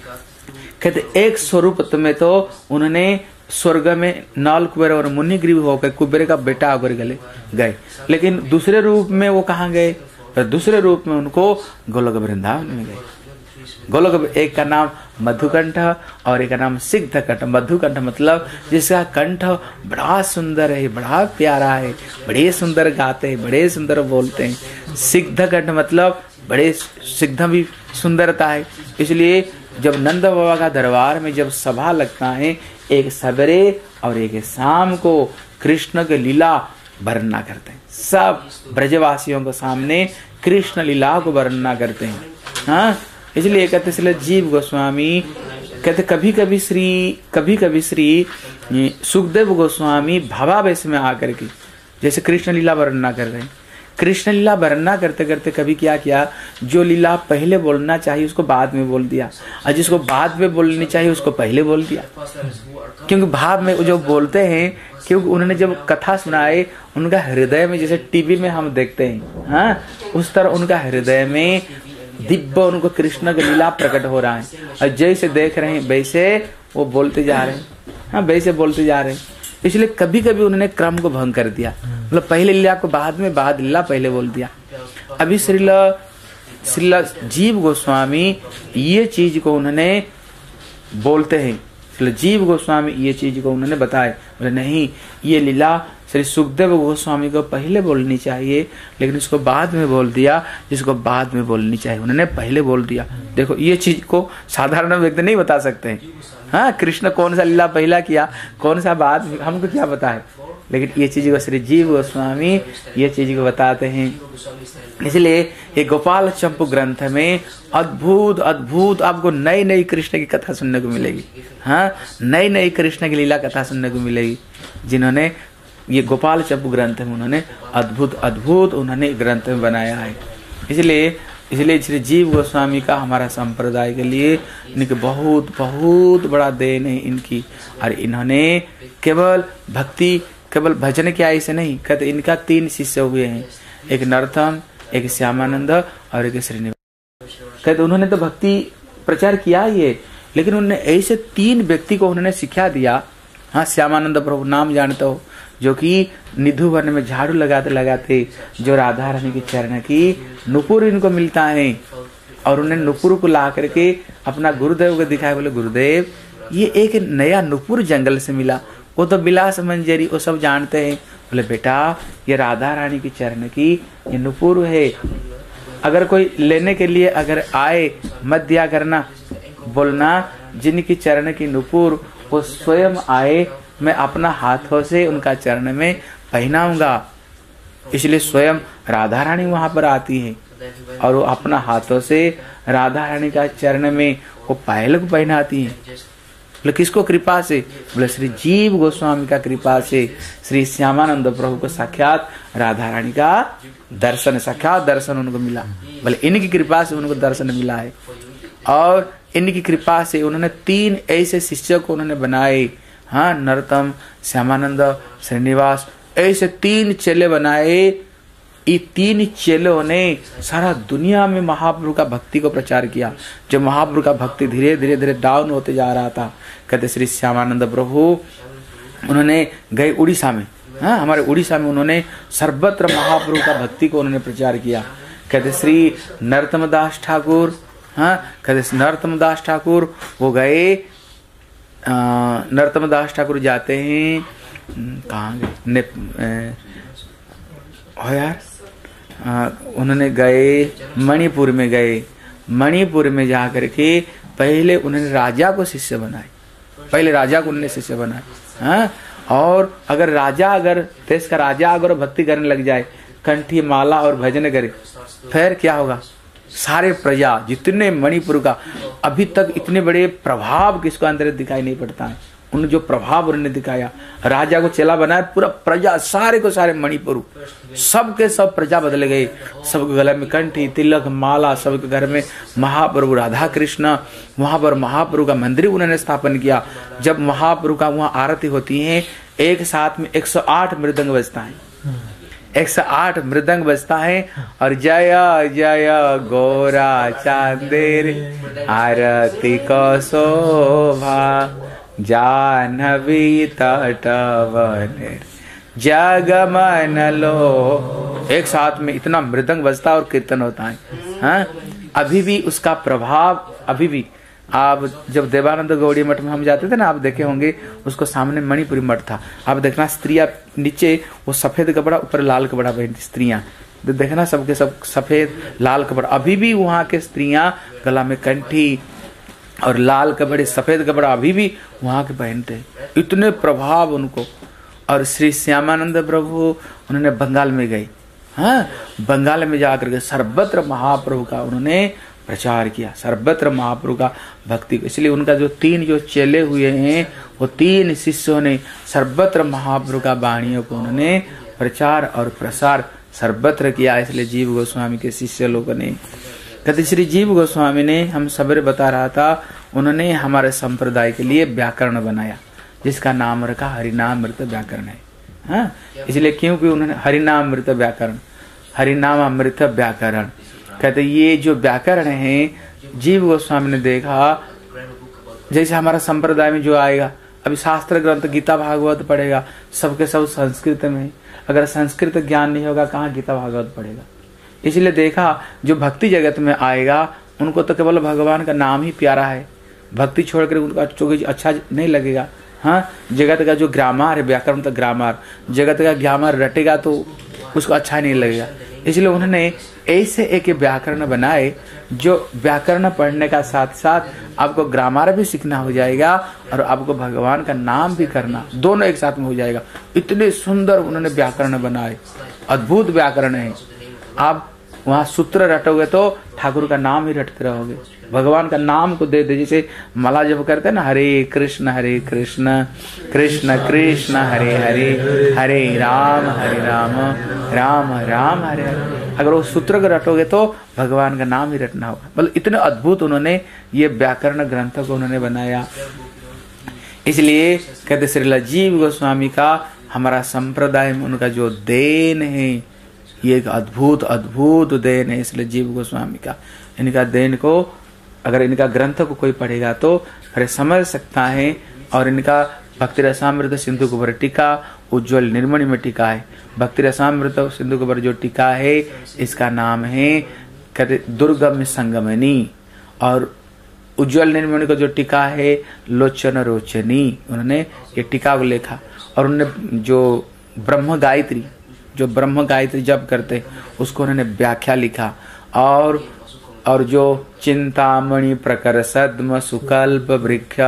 Speaker 1: कहते एक स्वरूप में तो उन्होंने स्वर्ग में नल कुबेर और मुनिग्रीव होकर कुबेर का बेटा होकर गए, लेकिन दूसरे रूप में वो कहाँ गए? दूसरे रूप में उनको गोलोक वृंदावन में गए। गोलोक, एक का नाम मधुकंठ और एक का नाम सिद्धकंठ। मधुकंठ मतलब जिसका कंठ बड़ा सुंदर है, बड़ा प्यारा है, बड़े सुंदर गाते हैं, बड़े सुंदर बोलते हैं। सिद्धकंठ मतलब बड़े सिद्ध भी सुंदरता है। इसलिए जब नंद बाबा का दरबार में जब सभा लगता है, एक सवेरे और एक शाम को कृष्ण की लीला वर्णना करते हैं। सब ब्रजवासियों के सामने कृष्ण लीला को वर्णना करते हैं। हाँ, इसलिए कहते इसलिए जीव गोस्वामी कहते कभी कभी श्री सुखदेव गोस्वामी भावावेश में आकर के जैसे कृष्ण लीला वर्णना कर रहे हैं। कृष्ण लीला वर्णना करते करते कभी क्या किया, जो लीला पहले बोलना चाहिए उसको बाद में बोल दिया, और जिसको बाद में बोलनी चाहिए उसको पहले बोल दिया। क्योंकि भाव में जो बोलते हैं, क्योंकि उन्होंने जब कथा सुनाए उनका हृदय में जैसे टीवी में हम देखते हैं, हाँ, उस तरह उनका हृदय में दिव्य उनको कृष्ण का लीला प्रकट हो रहा है, और जैसे देख रहे हैं वैसे वो बोलते जा रहे हैं। हाँ, वैसे बोलते जा रहे हैं। इसलिए कभी कभी उन्होंने क्रम को भंग कर दिया, मतलब पहले लीला को बाद में, बाद लीला पहले बोल दिया। अभी श्रील जीव गोस्वामी ये चीज को उन्होंने बोलते हैं, श्रील जीव गोस्वामी ये चीज को उन्होंने बताए। बोले नहीं, ये लीला श्री सुखदेव गोस्वामी को पहले बोलनी चाहिए, लेकिन इसको बाद में बोल दिया, जिसको बाद में बोलनी चाहिए उन्होंने पहले बोल दिया। देखो ये चीज को साधारण व्यक्ति नहीं बता सकते हैं। हाँ, कृष्ण कौन सा लीला पहला किया, कौन सा बाद, हमको क्या पता है, लेकिन ये चीज को श्री जीव गोस्वामी ये चीज को बताते हैं। इसलिए ये गोपाल चंपू ग्रंथ में अद्भुत अद्भुत आपको नई नई कृष्ण की कथा सुनने को मिलेगी। हाँ, नई नई कृष्ण की लीला कथा सुनने को मिलेगी, जिन्होंने ये गोपाल चंपू ग्रंथ में उन्होंने अद्भुत अद्भुत उन्होंने ग्रंथ में बनाया है। इसलिए श्री जीव गोस्वामी का हमारा संप्रदाय के लिए इनके बहुत बहुत बड़ा देन है इनकी। और इन्होंने केवल भक्ति, केवल भजन किया ऐसे नहीं, कहते इनका 3 शिष्य हुए हैं, एक नरोत्तम, एक श्यामानंद और एक श्रीनिवास। कहते उन्होंने तो भक्ति प्रचार किया ही है, लेकिन उन्होंने ऐसे 3 व्यक्ति को उन्होंने शिक्षा दिया। हाँ, श्यामानंद प्रभु नाम जानते हो, जो कि निधु वन में झाड़ू लगाते लगाते जो राधा रानी के चरण की नुपुर इनको मिलता है, और उन्हें नुपुर को ला करके अपना गुरुदेव को दिखाया। बोले गुरुदेव, ये एक नया नुपुर जंगल से मिला, वो तो बिलास मंजरी वो सब जानते हैं। बोले बेटा, ये राधा रानी के चरण की ये नुपुर है, अगर कोई लेने के लिए अगर आए मत दिया करना, बोलना जिनकी चरण की नुपुर वो स्वयं आए, मैं अपना हाथों से उनका चरण में पहनाऊंगा। इसलिए स्वयं राधा रानी वहां पर आती है और वो अपना हाथों से राधा रानी का चरण में वो पायल को पहनाती है। बोले किसको कृपा से? बोले श्री जीव गोस्वामी का कृपा से। श्री श्यामानंद प्रभु को साक्षात राधा रानी का दर्शन, साक्षात दर्शन उनको मिला। बोले इनकी कृपा से उनको दर्शन मिला है। और इनकी कृपा से उन्होंने 3 ऐसे शिष्यों को उन्होंने बनाए। हाँ, नरोत्तम, श्यामानंद, श्रीनिवास, ऐसे 3 चेले बनाए। ये 3 चेलों ने सारा दुनिया में महाप्रभु का भक्ति को प्रचार किया। जब महाप्रभु का भक्ति धीरे धीरे धीरे डाउन होते जा रहा था, कहते श्री श्यामानंद प्रभु उन्होंने गए उड़ीसा में। हाँ, हमारे उड़ीसा में उन्होंने सर्वत्र महाप्रभु का भक्ति को उन्होंने प्रचार किया। कहते श्री नरोत्तम दास ठाकुर, हाँ, कहते नरोत्तम दास ठाकुर वो गए, नरोत्तम दास ठाकुर जाते हैं कहाँ गए यार, उन्होंने गए मणिपुर में गए। मणिपुर में जाकर के पहले उन्होंने राजा को शिष्य बनाए। पहले राजा को उन्होंने शिष्य बनाए। हाँ, और अगर देश का राजा अगर भक्ति करने लग जाए, कंठी माला और भजन करे, फिर क्या होगा? सारे प्रजा जितने मणिपुर का अभी तक इतने बड़े प्रभाव किसको अंदर दिखाई नहीं पड़ता है। उन्होंने जो प्रभाव उन्होंने दिखाया, राजा को चेला बनाया, पूरा प्रजा सारे को सारे मणिपुर सबके सब प्रजा बदल गए। सबके गले में कंठी तिलक माला, सबके घर में महाप्रभु राधा कृष्ण। वहां पर महाप्रभु का मंदिर उन्होंने स्थापन किया। जब महाप्रभु का वहां आरती होती है, एक साथ में 108 मृदंग बजता है। 108 मृदंग बजता है और जय जय गोरा चांदेर आरती को शोभा जानवी तटवन जगमन लो। एक साथ में इतना मृदंग बजता और कीर्तन होता है। हाँ, अभी भी उसका प्रभाव अभी भी, आप जब देवानंद गौड़ी मठ में हम जाते थे ना, आप देखे होंगे उसको सामने मणिपुरी मठ था। आप देखना स्त्रियां नीचे वो सफेद कपड़ा, ऊपर लाल कपड़ा पहनती स्त्रियां, देखना सबके सब सफेद लाल कपड़ा। अभी भी वहां के स्त्रियां गला में कंठी और लाल कपड़े सफेद कपड़ा अभी भी वहां के पहनते हैं। इतने प्रभाव उनको। और श्री श्यामानंद प्रभु उन्होंने बंगाल में गए। हाँ, बंगाल में जाकर के सर्वत्र महाप्रभु का उन्होंने प्रचार किया, सर्वत्र महाप्रभु का भक्ति को। इसलिए उनका जो 3 जो चेले हुए हैं, वो 3 शिष्यों ने सर्वत्र महाप्रभु का वाणियों को उन्होंने प्रचार और प्रसार सर्वत्र किया। इसलिए जीव गोस्वामी के शिष्य लोगों ने, कहते श्री जीव गोस्वामी ने, हम सवेरे बता रहा था, उन्होंने हमारे संप्रदाय के लिए व्याकरण बनाया, जिसका नाम रखा हरिनामृत व्याकरण है। हाँ, इसलिए क्योंकि उन्होंने हरिनामृत व्याकरण, हरिनामृत व्याकरण, कहते ये जो व्याकरण है, जीव गोस्वामी ने देखा जैसे हमारा संप्रदाय में जो आएगा, अभी शास्त्र ग्रंथ गीता भागवत पढ़ेगा, सबके सब संस्कृत में। अगर संस्कृत ज्ञान नहीं होगा, कहाँ गीता भागवत पढ़ेगा? इसलिए देखा जो भक्ति जगत में आएगा, उनको तो केवल भगवान का नाम ही प्यारा है, भक्ति छोड़कर उनको अच्छा नहीं लगेगा। हाँ, जगत का जो ग्रामर है, व्याकरण तो ग्रामर, जगत का ग्रामर रटेगा तो उसको अच्छा नहीं लगेगा। इसलिए उन्होंने ऐसे एक व्याकरण बनाए, जो व्याकरण पढ़ने का साथ साथ आपको ग्रामर भी सीखना हो जाएगा और आपको भगवान का नाम भी करना, दोनों एक साथ में हो जाएगा। इतने सुंदर उन्होंने व्याकरण बनाए, अद्भुत व्याकरण है। आप वहां सूत्र रटोगे तो ठाकुर का नाम ही रटते रहोगे, भगवान का नाम को दे दे। जैसे माला जब करते हैं ना, हरे कृष्ण कृष्ण कृष्ण हरे हरे, हरे राम राम राम हरे हरे। अगर वो सूत्र को रटोगे तो भगवान का नाम ही रटना होगा। मतलब इतने अद्भुत उन्होंने ये व्याकरण ग्रंथ को उन्होंने बनाया। इसलिए कहते श्री जीव गोस्वामी का, हमारा संप्रदाय में उनका जो देन है, ये एक अद्भुत अद्भुत देन है। इसलिए जीव गोस्वामी का, इनका देन को, अगर इनका ग्रंथ को कोई पढ़ेगा तो फिर समझ सकता है। और इनका भक्ति रसामृत सिंधु के ऊपर टीका, उज्ज्वल निर्मणि में टीका है। भक्ति रसामृत सिंधु के ऊपर जो टीका है, इसका नाम है कहते दुर्गम संगमनी। और उज्ज्वल निर्मणि का जो टीका है, लोचन रोचनी, उन्होंने ये टीका को लिखा। और उन्होंने जो ब्रह्म गायत्री जप करते, उसको उन्होंने व्याख्या लिखा। और जो चिंतामणि प्रकर सद्म सुकल्प वृक्ष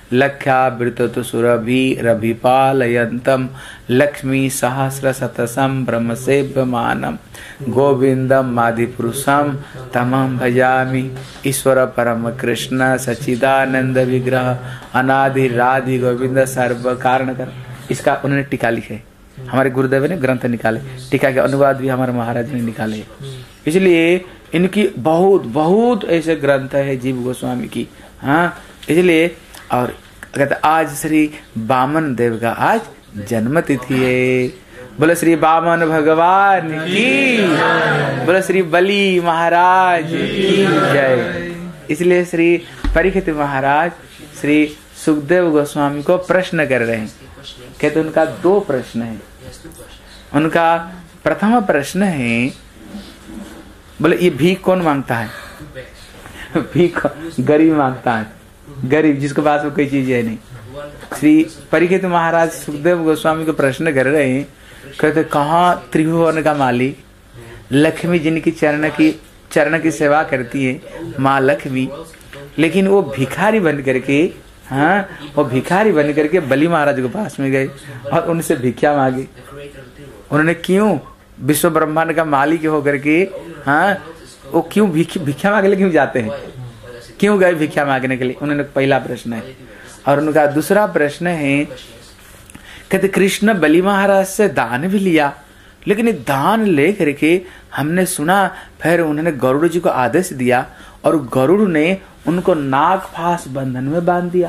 Speaker 1: लख्यावृत सुरभिरभिपालयन्तम लक्ष्मी सहस्र शतसम ब्रह्मसेव्यमानम गोविंदम आदिपुरुषम तमं भजामि। ईश्वर परम कृष्ण सच्चिदानंद विग्रह अनादि राधि गोविंद सर्व कारण कर। इसका उन्होंने टीका लिखे, हमारे गुरुदेव ने ग्रंथ निकाले, टीका के अनुवाद भी हमारे महाराज ने निकाले। इसलिए इनकी बहुत बहुत ऐसे ग्रंथ है जीव गोस्वामी की। हाँ, इसलिए और कहते आज श्री वामन देव का आज जन्म तिथि है। बोले श्री वामन भगवान की, बोले श्री बलि महाराज की जय। इसलिए श्री परीक्षित महाराज श्री सुखदेव गोस्वामी को प्रश्न कर रहे हैं। कहते उनका दो प्रश्न है। उनका प्रथम प्रश्न है, बोले ये भीख कौन मांगता है? भीख गरीब मांगता है, गरीब जिसके पास वो कोई चीज है नहीं। श्री परीक्षित महाराज सुखदेव गोस्वामी को प्रश्न कर रहे हैं। कहते कहाँ त्रिभुवन का मालिक लक्ष्मी जिनकी चरण की सेवा करती है माँ लक्ष्मी, लेकिन वो भिखारी बन करके, हाँ वो भिखारी बन करके बलि महाराज के पास में गए और उनसे भिक्षा मांगी। उन्होंने क्यों विश्व ब्रह्मांड का मालिक होकर के, हाँ वो क्यों भिक्षा मांगने क्यों जाते हैं, क्यों गए भिक्षा मांगने के लिए? उन्होंने पहला प्रश्न है। और उनका दूसरा प्रश्न है, कहते कृष्ण बलि महाराज से दान भी लिया, लेकिन दान ले करके हमने सुना फिर उन्होंने गरुड़ जी को आदेश दिया और गरुड़ ने उनको नाग फांस बंधन में बांध दिया।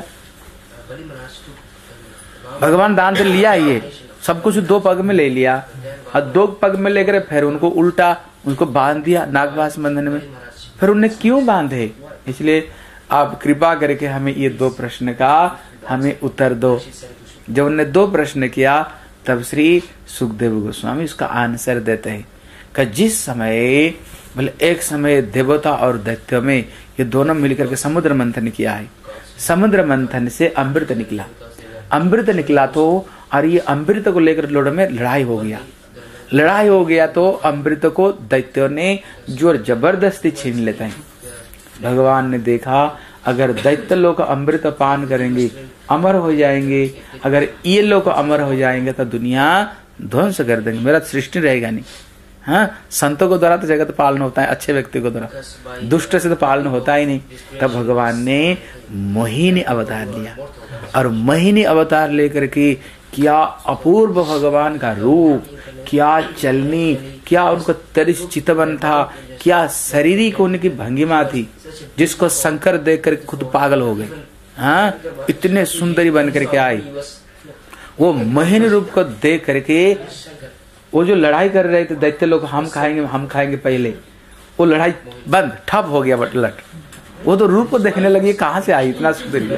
Speaker 1: भगवान दान तो लिया ही है, सब कुछ दो पग में ले लिया और दो पग में लेकर फिर उनको उल्टा उनको बांध दिया नाग फांस बंधन में। फिर उन्हें क्यों बांधे? इसलिए आप कृपा करके हमें ये दो प्रश्न का हमें उत्तर दो। जब उन्होंने दो प्रश्न किया तब श्री सुखदेव गोस्वामी उसका आंसर देते हैं कि जिस समय बोले एक समय देवता और दैत्य में ये दोनों मिलकर के समुद्र मंथन किया है। समुद्र मंथन से अमृत निकला, अमृत निकला तो और ये अमृत को लेकर लोड़ में लड़ाई हो गया। लड़ाई हो गया तो अमृत को दैत्यों ने जोर जबरदस्ती छीन लेते हैं। भगवान ने देखा अगर दैत्य लोग अमृत पान करेंगे अमर हो जाएंगे, अगर ये लोग अमर हो जाएंगे तो दुनिया ध्वंस कर देंगे, मेरा सृष्टि रहेगा नहीं। हाँ, संतों को द्वारा तो जगत पालन होता है, अच्छे व्यक्ति को द्वारा, दुष्ट से तो पालन होता ही नहीं। तब भगवान ने मोहिनी अवतार लिया और मोहिनी अवतार लेकर के क्या अपूर्व भगवान का रूप, क्या चलनी, क्या उनको तरिश चितवन था, क्या शारीरिक उनकी भंगिमा थी जिसको शंकर देख कर खुद पागल हो गए। हाँ, इतने सुंदरी बन करके आई। वो मोहिनी रूप को देख करके वो जो लड़ाई कर रहे थे दैत्य लोग, हम खाएंगे पहले, वो लड़ाई बंद ठप हो गया बटलट। वो तो रूप को देखने लगी, कहाँ से आई इतना सुंदरी,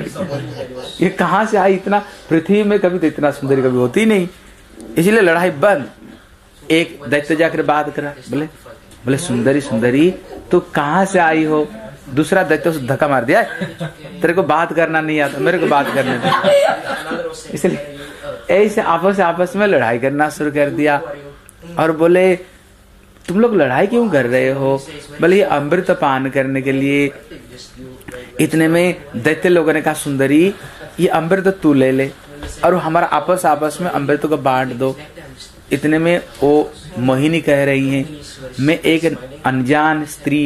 Speaker 1: ये कहाँ से आई इतना, पृथ्वी में कभी तो इतना सुंदरी कभी होती नहीं। इसलिए लड़ाई बंद। एक दैत्य जाकर बात करा, बोले सुंदरी सुंदरी तू कहाँ से आई हो? दूसरा दैत्य उसे धक्का मार दिया, तेरे को बात करना नहीं आता, मेरे को बात करने दे। इसलिए ऐसे आपस में लड़ाई करना शुरू कर दिया और बोले तुम लोग लड़ाई क्यों कर रहे हो? बोले ये अमृत पान करने के लिए। इतने में दैत्य लोगों ने कहा सुंदरी ये अमृत तू ले ले और हमारा आपस में अमृत को बांट दो। इतने में वो मोहिनी कह रही हैं मैं एक अनजान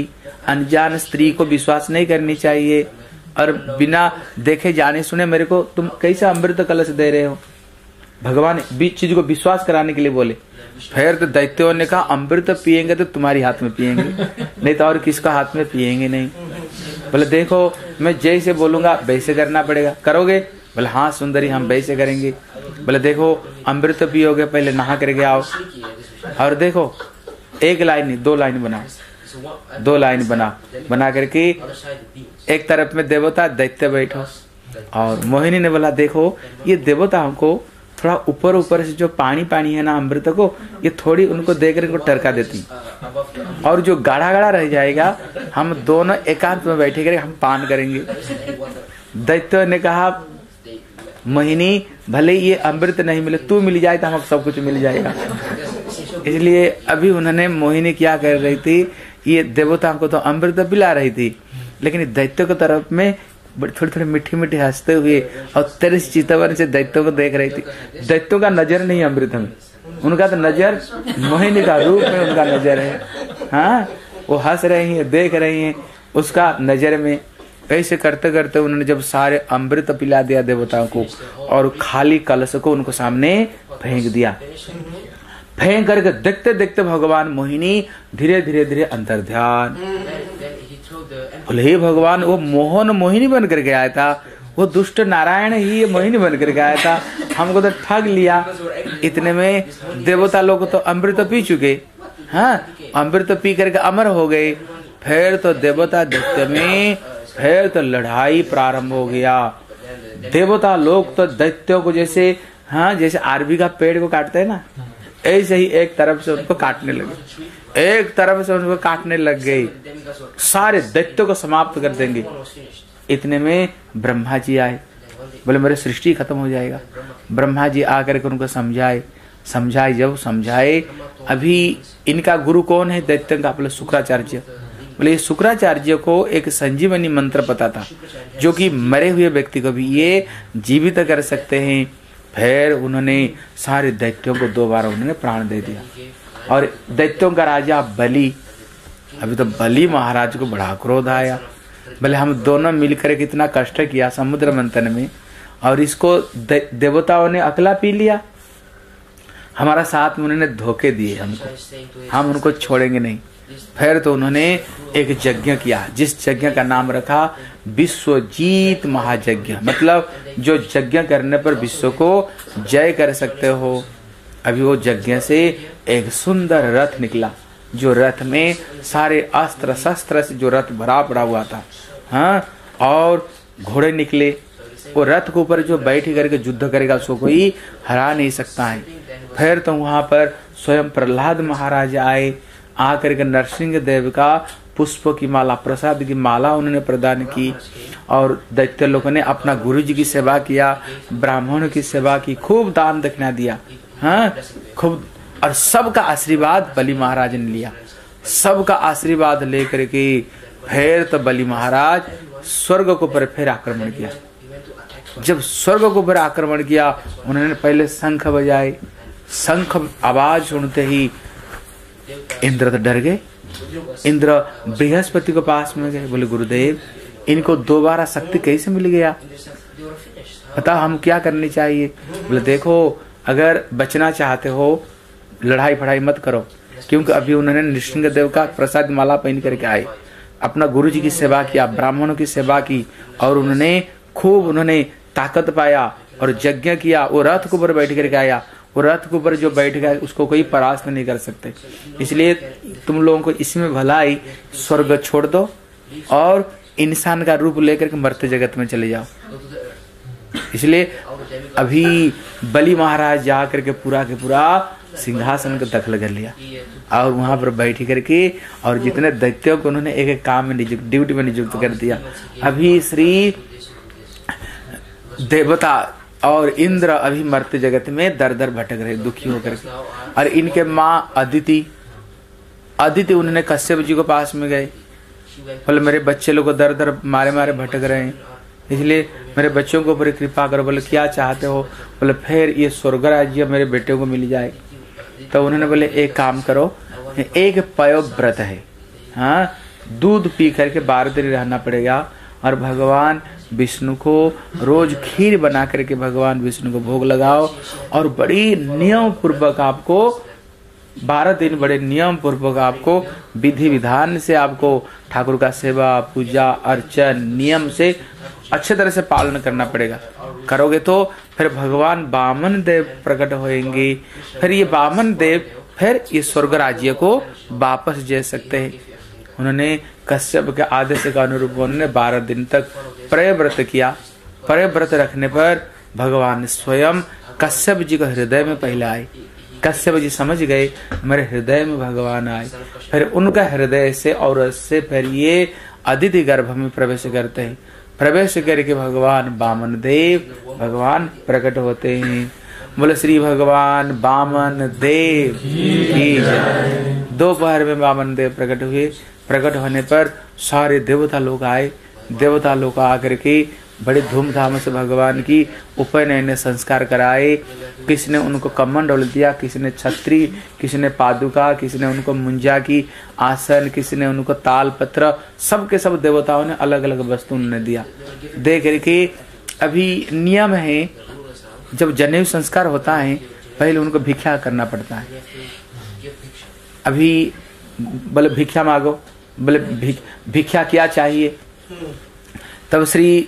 Speaker 1: स्त्री को विश्वास नहीं करनी चाहिए और बिना देखे जाने सुने मेरे को तुम कैसा अमृत कलश दे रहे हो? भगवान बीच चीज को विश्वास कराने के लिए बोले। फिर तो दैत्यों ने कहा अमृत पिएंगे तो तुम्हारी हाथ में पिएंगे, नहीं तो और किसका हाथ में पिएंगे नहीं। बोले देखो मैं जैसे बोलूंगा वैसे करना पड़ेगा, करोगे? बोले हाँ सुंदरी हम वैसे करेंगे। बोले देखो अमृत पियोगे पहले नहा करके आओ और देखो एक लाइन नहीं 2 लाइन बनाओ, 2 लाइन बना करके एक तरफ में देवता दैत्य बैठो। और मोहिनी ने बोला देखो ये देवताओं को थोड़ा ऊपर से जो पानी है ना अमृत को, ये थोड़ी उनको देकर इनको टरका देती और जो गाढ़ा रह जाएगा हम दोनों एकांत में बैठे कर हम पान करेंगे। दैत्य ने कहा मोहिनी भले ये अमृत नहीं मिले तू मिल जाए तो हम सब कुछ मिल जाएगा। इसलिए अभी उन्होंने मोहिनी क्या कर रही थी, ये देवताओं को तो अमृत पिला रही थी लेकिन दैत्य की तरफ में थोड़ी थोड़ी मीठी मीठी हंसते हुए और तेरे चितवन से दैत्यों को देख रही थी। दैत्यों का नजर नहीं अमृत में, उनका तो नजर मोहिनी का रूप में उनका नजर है। हाँ, वो हंस रही है, देख रही है उसका नजर में। ऐसे करते करते उन्होंने जब सारे अमृत पिला दिया देवताओं को और खाली कलश को उनको सामने फेंक दिया। फेंक करके देखते देखते भगवान मोहिनी धीरे धीरे धीरे अंतर ध्यान। बोले हे भगवान, वो मोहन मोहिनी बन करके आया था, वो दुष्ट नारायण ही मोहिनी बन करके आया था, हमको तो ठग लिया। इतने में देवता लोग तो अमृत पी चुके। हाँ, अमृत पी करके अमर हो गए। फिर तो देवता दैत्य में फिर तो लड़ाई प्रारंभ हो गया। देवता लोग तो दैत्यों को जैसे, हाँ, जैसे आरबी का पेड़ को काटते हैं ना, ऐसे ही एक तरफ से उनको काटने लगे, एक तरफ से उनको काटने लग गए। सारे दैत्यों को समाप्त कर देंगे। इतने में ब्रह्मा जी आए। बोले मेरे सृष्टि खत्म हो जाएगा। ब्रह्मा जी आकर के उनको समझाए। जब समझाए, अभी इनका गुरु कौन है दैत्यों का? बोले शुक्राचार्य। बोले शुक्राचार्य को एक संजीवनी मंत्र पता था, जो कि मरे हुए व्यक्ति को भी ये जीवित कर सकते हैं। फिर उन्होंने सारे दैत्यों को दोबारा उन्होंने प्राण दे दिया। और दैत्यों का राजा बलि, अभी तो बलि महाराज को बड़ा क्रोध आया। बोले हम दोनों मिलकर कितना कष्ट किया समुद्र मंथन में, और इसको देवताओं ने अकेला पी लिया। हमारा साथ में उन्होंने धोखे दिए हमको, हम उनको छोड़ेंगे नहीं। फिर तो उन्होंने एक यज्ञ किया, जिस यज्ञ का नाम रखा विश्वजीत महायज्ञ। मतलब जो यज्ञ करने पर विश्व को जय कर सकते हो। अभी वो यज्ञ से एक सुंदर रथ निकला, जो रथ में सारे अस्त्र शस्त्र से जो रथ भरा पड़ा हुआ था। हाँ, और घोड़े निकले। वो रथ के ऊपर जो बैठ करके युद्ध करेगा उसको कोई हरा नहीं सकता है। फिर तो वहां पर स्वयं प्रहलाद महाराज आए। आकर के नरसिंह देव का पुष्प की माला, प्रसाद की माला उन्होंने प्रदान की। और दैत्य लोगों ने अपना गुरु जी की सेवा किया, ब्राह्मणों की सेवा की, खूब दान दक्षिणा दिया। हाँ, खूब। और सबका आशीर्वाद बलि महाराज ने लिया। सबका आशीर्वाद लेकर के फिर तो बलि महाराज स्वर्ग के ऊपर फिर आक्रमण किया। जब स्वर्ग के ऊपर आक्रमण किया, उन्होंने पहले शंख बजाए। शंख आवाज सुनते ही इंद्र तो डर गए। इंद्र बृहस्पति के पास में गए। बोले गुरुदेव, इनको दोबारा शक्ति कैसे मिल गया, बता हम क्या करनी चाहिए? बोले देखो, अगर बचना चाहते हो लड़ाई फड़ाई मत करो, क्योंकि अभी उन्होंने नृसिंह देव का प्रसाद माला पहन करके आए, अपना गुरु जी की सेवा किया, ब्राह्मणों की सेवा की, और उन्होंने खूब ताकत पाया और यज्ञ किया। वो रथ के ऊपर बैठ करके आया। वो रथ के ऊपर जो बैठ गया उसको कोई परास्त नहीं कर सकते। इसलिए तुम लोगों को इसमें भलाई, स्वर्ग छोड़ दो और इंसान का रूप लेकर के मर्त्य जगत में चले जाओ। इसलिए अभी बलि महाराज जा करके पूरा के पूरा सिंहासन को दखल कर लिया और वहां पर बैठ करके, और जितने दैत्यों को उन्होंने एक एक काम में ड्यूटी में नियुक्त कर दिया। अभी श्री देवता और इंद्र अभी मर्त्य जगत में दर दर भटक रहे, दुखी होकर के। और इनके माँ अदिति उन्होंने कश्यप जी के पास में गए। बोले मेरे बच्चे लोग दर दर मारे मारे भटक रहे हैं, इसलिए मेरे बच्चों के ऊपर कृपा करो। बोले क्या चाहते हो? बोले फिर ये स्वर्ग राज्य मेरे बेटे को मिल जाए। तो उन्होंने बोले एक काम करो, एक पयोव्रत है, हाँ, दूध पी करके 12 दिन रहना पड़ेगा, और भगवान विष्णु को रोज खीर बना करके भगवान विष्णु को भोग लगाओ, और बड़ी नियम पूर्वक आपको 12 दिन बड़े नियम पूर्वक आपको विधि विधान से आपको ठाकुर का सेवा पूजा अर्चन नियम से अच्छे तरह से पालन करना पड़ेगा। करोगे तो फिर भगवान वामन देव प्रकट होंगे। फिर ये वामन देव फिर ये स्वर्ग राज्य को वापस दे सकते हैं। उन्होंने कश्यप के आदेश के अनुरूप उन्होंने 12 दिन तक प्रयव्रत किया। प्रयव्रत रखने पर भगवान स्वयं कश्यप जी को हृदय में पहले आए। कश्यप जी समझ गए मेरे हृदय में भगवान आए। फिर उनका हृदय से और से फिर ये अदिति गर्भ में प्रवेश करते हैं। प्रवेश करके भगवान वामन देव भगवान प्रकट होते हैं। बोले श्री भगवान वामन देव की जय। दोपहर में वामन देव प्रकट हुए। प्रकट होने पर सारे देवता लोग आए, देवता लोग आकर के बड़े धूमधाम से भगवान की उपनयन संस्कार कराए। किसी ने उनको कमंडल दिया, किसी ने छत्री, किसी ने पादुका, किसी ने उनको मुंजा की आसन, किसी ने उनको ताल पत्र, सबके सब देवताओं ने अलग अलग वस्तु उन्होंने दिया। दे करके अभी नियम है, जब जनेऊ संस्कार होता है पहले उनको भिक्षा करना पड़ता है। अभी बोले भिक्षा मांगो, बोले भिक्षा क्या चाहिए? तब श्री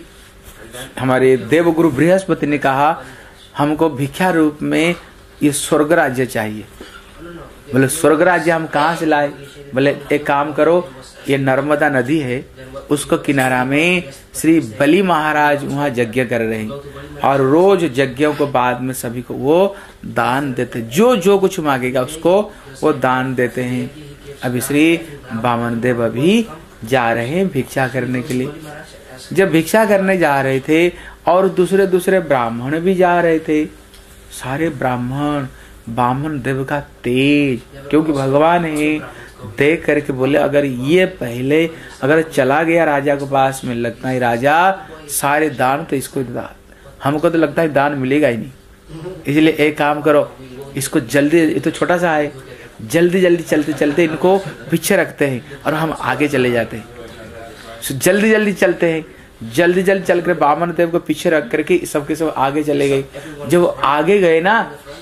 Speaker 1: हमारे देवगुरु बृहस्पति ने कहा हमको भिक्षा रूप में ये स्वर्ग राज्य चाहिए। बोले स्वर्ग राज्य हम कहाँ से लाए? बोले एक काम करो, ये नर्मदा नदी है, उसको किनारा में श्री बलि महाराज वहाँ यज्ञ कर रहे हैं और रोज यज्ञों को बाद में सभी को वो दान देते, जो जो कुछ मांगेगा उसको वो दान देते हैं। अभी श्री वामन देव अभी जा रहे हैं भिक्षा करने के लिए। जब भिक्षा करने जा रहे थे और दूसरे दूसरे ब्राह्मण भी जा रहे थे, सारे ब्राह्मण वामन देव का तेज, क्योंकि भगवान है, देख करके बोले अगर ये पहले अगर चला गया राजा के पास में, लगता है राजा सारे दान तो इसको, हमको तो लगता है दान मिलेगा ही नहीं, इसलिए एक काम करो, इसको जल्दी, ये तो छोटा सा है, जल्दी जल्दी चलते चलते इनको पीछे रखते हैं और हम आगे चले जाते हैं। जल्दी जल्दी चलते हैं, जल्दी जल्दी चल कर वामन देव को पीछे रख करके सबके सब आगे चले गए। जब आगे गए ना,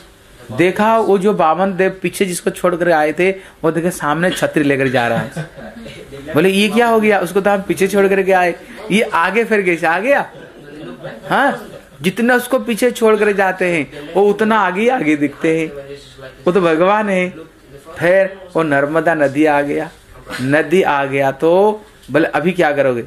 Speaker 1: देखा वो जो वामन देव पीछे जिसको छोड़ कर आए थे वो देखे सामने छतरी लेकर जा रहा है। बोले ये क्या हो गया? उसको तो हम पीछे छोड़ करके आए, ये आगे फिर कैसे आ गया? हाँ, जितना उसको पीछे छोड़ कर जाते हैं वो उतना आगे आगे दिखते हैं, वो तो भगवान है। फिर वो नर्मदा नदी आ गया, नदी आ गया तो बोले अभी क्या करोगे?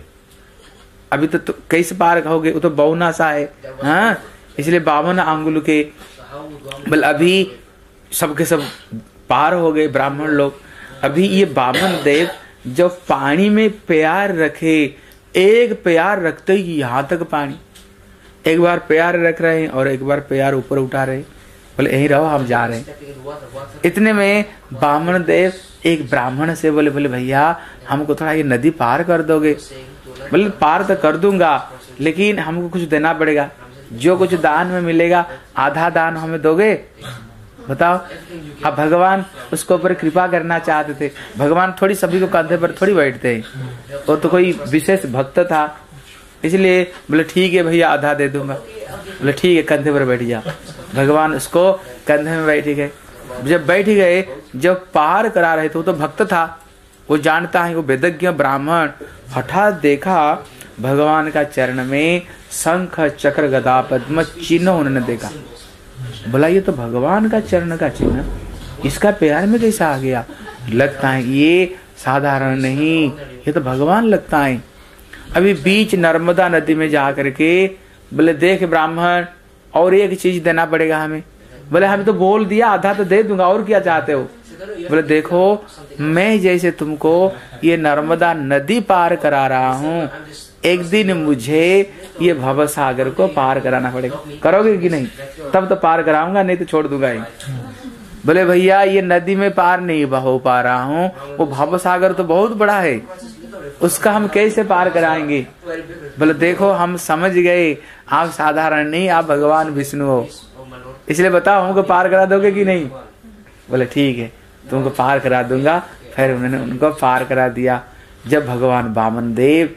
Speaker 1: अभी तो कैसे पार कहोगे? वो तो बहुना सा है। हाँ, इसलिए 52 अंगुल के बोले अभी सबके सब पार हो गए ब्राह्मण लोग। अभी ये वामन देव जब पानी में पैर रखे, एक पैर रखते ही यहाँ तक पानी, एक बार पैर रख रहे हैं और एक बार पैर ऊपर उठा रहे, बोले यही रहो हम जा रहे हैं। इतने में वामन देव एक ब्राह्मण से बोले भैया हमको थोड़ा ये नदी पार कर दोगे? बोले पार तो कर दूंगा, लेकिन हमको कुछ देना पड़ेगा, जो कुछ दान में मिलेगा आधा दान हमें दोगे? बताओ। अब भगवान उसके ऊपर कृपा करना चाहते थे। भगवान थोड़ी सभी को कंधे पर थोड़ी बैठते हैं, वो तो कोई विशेष भक्त था, इसलिए बोले ठीक है भैया आधा दे दूंगा। बोले ठीक है कंधे पर बैठ जा। भगवान उसको कंधे में बैठ गए। जब बैठ गए, जब पार करा रहे थे, वो तो भक्त था, वो जानता है, वो वेदज्ञ ब्राह्मण। हठात देखा भगवान का चरण में शंख चक्र गदा पद्म चिन्ह उन्होंने देखा। बोला ये तो भगवान का चरण का चिन्ह, इसका पैर में कैसा आ गया? लगता है ये साधारण नहीं, ये तो भगवान लगता है। अभी बीच नर्मदा नदी में जा करके बोले देख ब्राह्मण, और एक चीज देना पड़ेगा हमें। बोले हम तो बोल दिया आधा तो दे दूंगा, और क्या चाहते हो? बोले देखो मैं जैसे तुमको ये नर्मदा नदी पार करा रहा हूँ, एक दिन मुझे ये भव सागर को पार कराना पड़ेगा। करोगे कि नहीं? तब तो पार कराऊंगा, नहीं तो छोड़ दूंगा ही। बोले भैया ये नदी में पार नहीं हो पा रहा हूँ, वो भव सागर तो बहुत बड़ा है, उसका हम कैसे पार कराएंगे? बोले देखो हम समझ गए आप साधारण नहीं, आप भगवान विष्णु हो, इसलिए बताओ हमको पार करा दोगे कि नहीं? बोले ठीक है तुमको पार करा दूंगा। फिर उन्होंने उनको पार करा दिया। जब भगवान वामन देव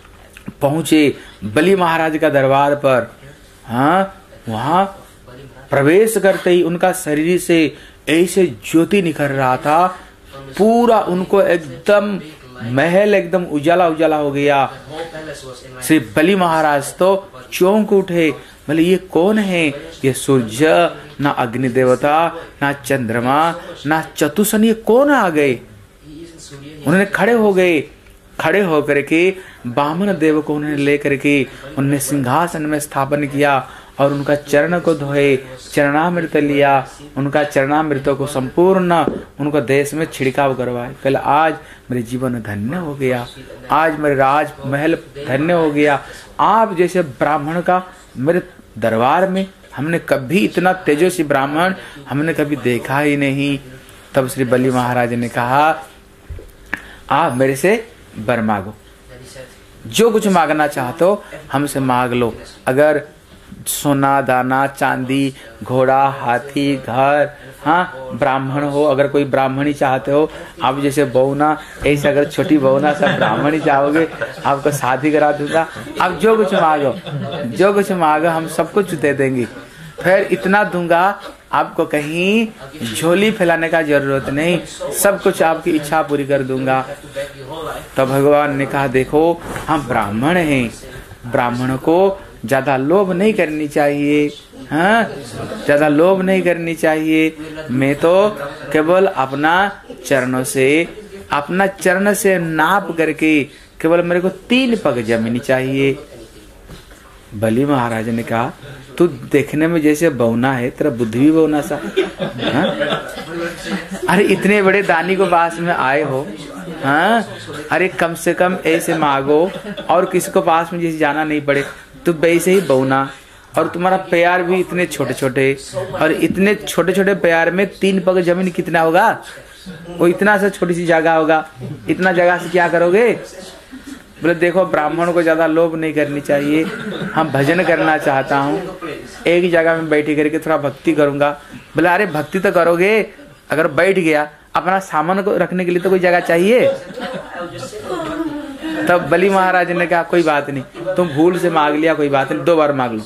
Speaker 1: पहुंचे बलि महाराज का दरबार पर, हाँ, वहां प्रवेश करते ही उनका शरीर से ऐसे ज्योति निखर रहा था, पूरा उनको एकदम महल एकदम उजाला उजाला हो गया। श्री बलि महाराज तो चौंक उठे, बोले ये कौन है? ये सूर्य, ना अग्नि देवता, ना चंद्रमा, ना चतुसन, ये कौन आ गए? उन्होंने खड़े हो गए। खड़े होकर के वामन देव को उन्होंने लेकर के उन्होंने सिंहासन में स्थापन किया और उनका चरण को धोए, चरणामृत लिया, उनका चरणामृतों को संपूर्ण उनको देश में छिड़काव करवाए। कल आज मेरे जीवन धन्य हो गया, आज मेरे राज महल धन्य हो गया। आप जैसे ब्राह्मण का मेरे दरबार में हमने कभी इतना तेजस्वी ब्राह्मण हमने कभी देखा ही नहीं। तब श्री बलि महाराज ने कहा आप मेरे से वर मांगो। जो कुछ मांगना चाहते हो हमसे मांग लो। अगर सोना दाना चांदी घोड़ा हाथी घर, हाँ ब्राह्मण हो, अगर कोई ब्राह्मणी चाहते हो आप, जैसे बहूना ऐसे अगर छोटी बहूना सब ब्राह्मणी चाहोगे आपको शादी करा दूंगा। आप जो कुछ मांगो, जो कुछ मांगो हम सब कुछ दे देंगे। फिर इतना दूंगा आपको, कहीं झोली फैलाने का जरूरत नहीं, सब कुछ आपकी इच्छा पूरी कर दूंगा। तो भगवान ने कहा देखो हम ब्राह्मण हैं, ब्राह्मण को ज्यादा लोभ नहीं करनी चाहिए, हाँ ज्यादा लोभ नहीं करनी चाहिए। मैं तो केवल अपना चरण से नाप करके केवल मेरे को 3 पग जमीन चाहिए। बलि महाराज ने कहा तू देखने में जैसे बौना है, तेरा बुद्धि भी बौना सा, हाँ? अरे इतने बड़े दानी को पास में आए हो, हाँ? अरे कम से कम ऐसे मांगो और किसी को पास में जैसे जाना नहीं पड़े। तो वैसे ही बौना, और तुम्हारा प्यार भी इतने छोटे छोटे, और इतने छोटे छोटे प्यार में 3 पग जमीन कितना होगा? वो इतना सा छोटी सी जगह होगा, इतना जगह से क्या करोगे? बोले देखो ब्राह्मण को ज्यादा लोभ नहीं करनी चाहिए, हम भजन करना चाहता हूँ, एक जगह में बैठी करके थोड़ा भक्ति करूंगा। बोले अरे भक्ति तो करोगे, अगर बैठ गया अपना सामान को रखने के लिए तो कोई जगह चाहिए। तब बलि महाराज ने कहा कोई बात नहीं, तुम भूल से मांग लिया कोई बात नहीं, 2 बार मांग लो,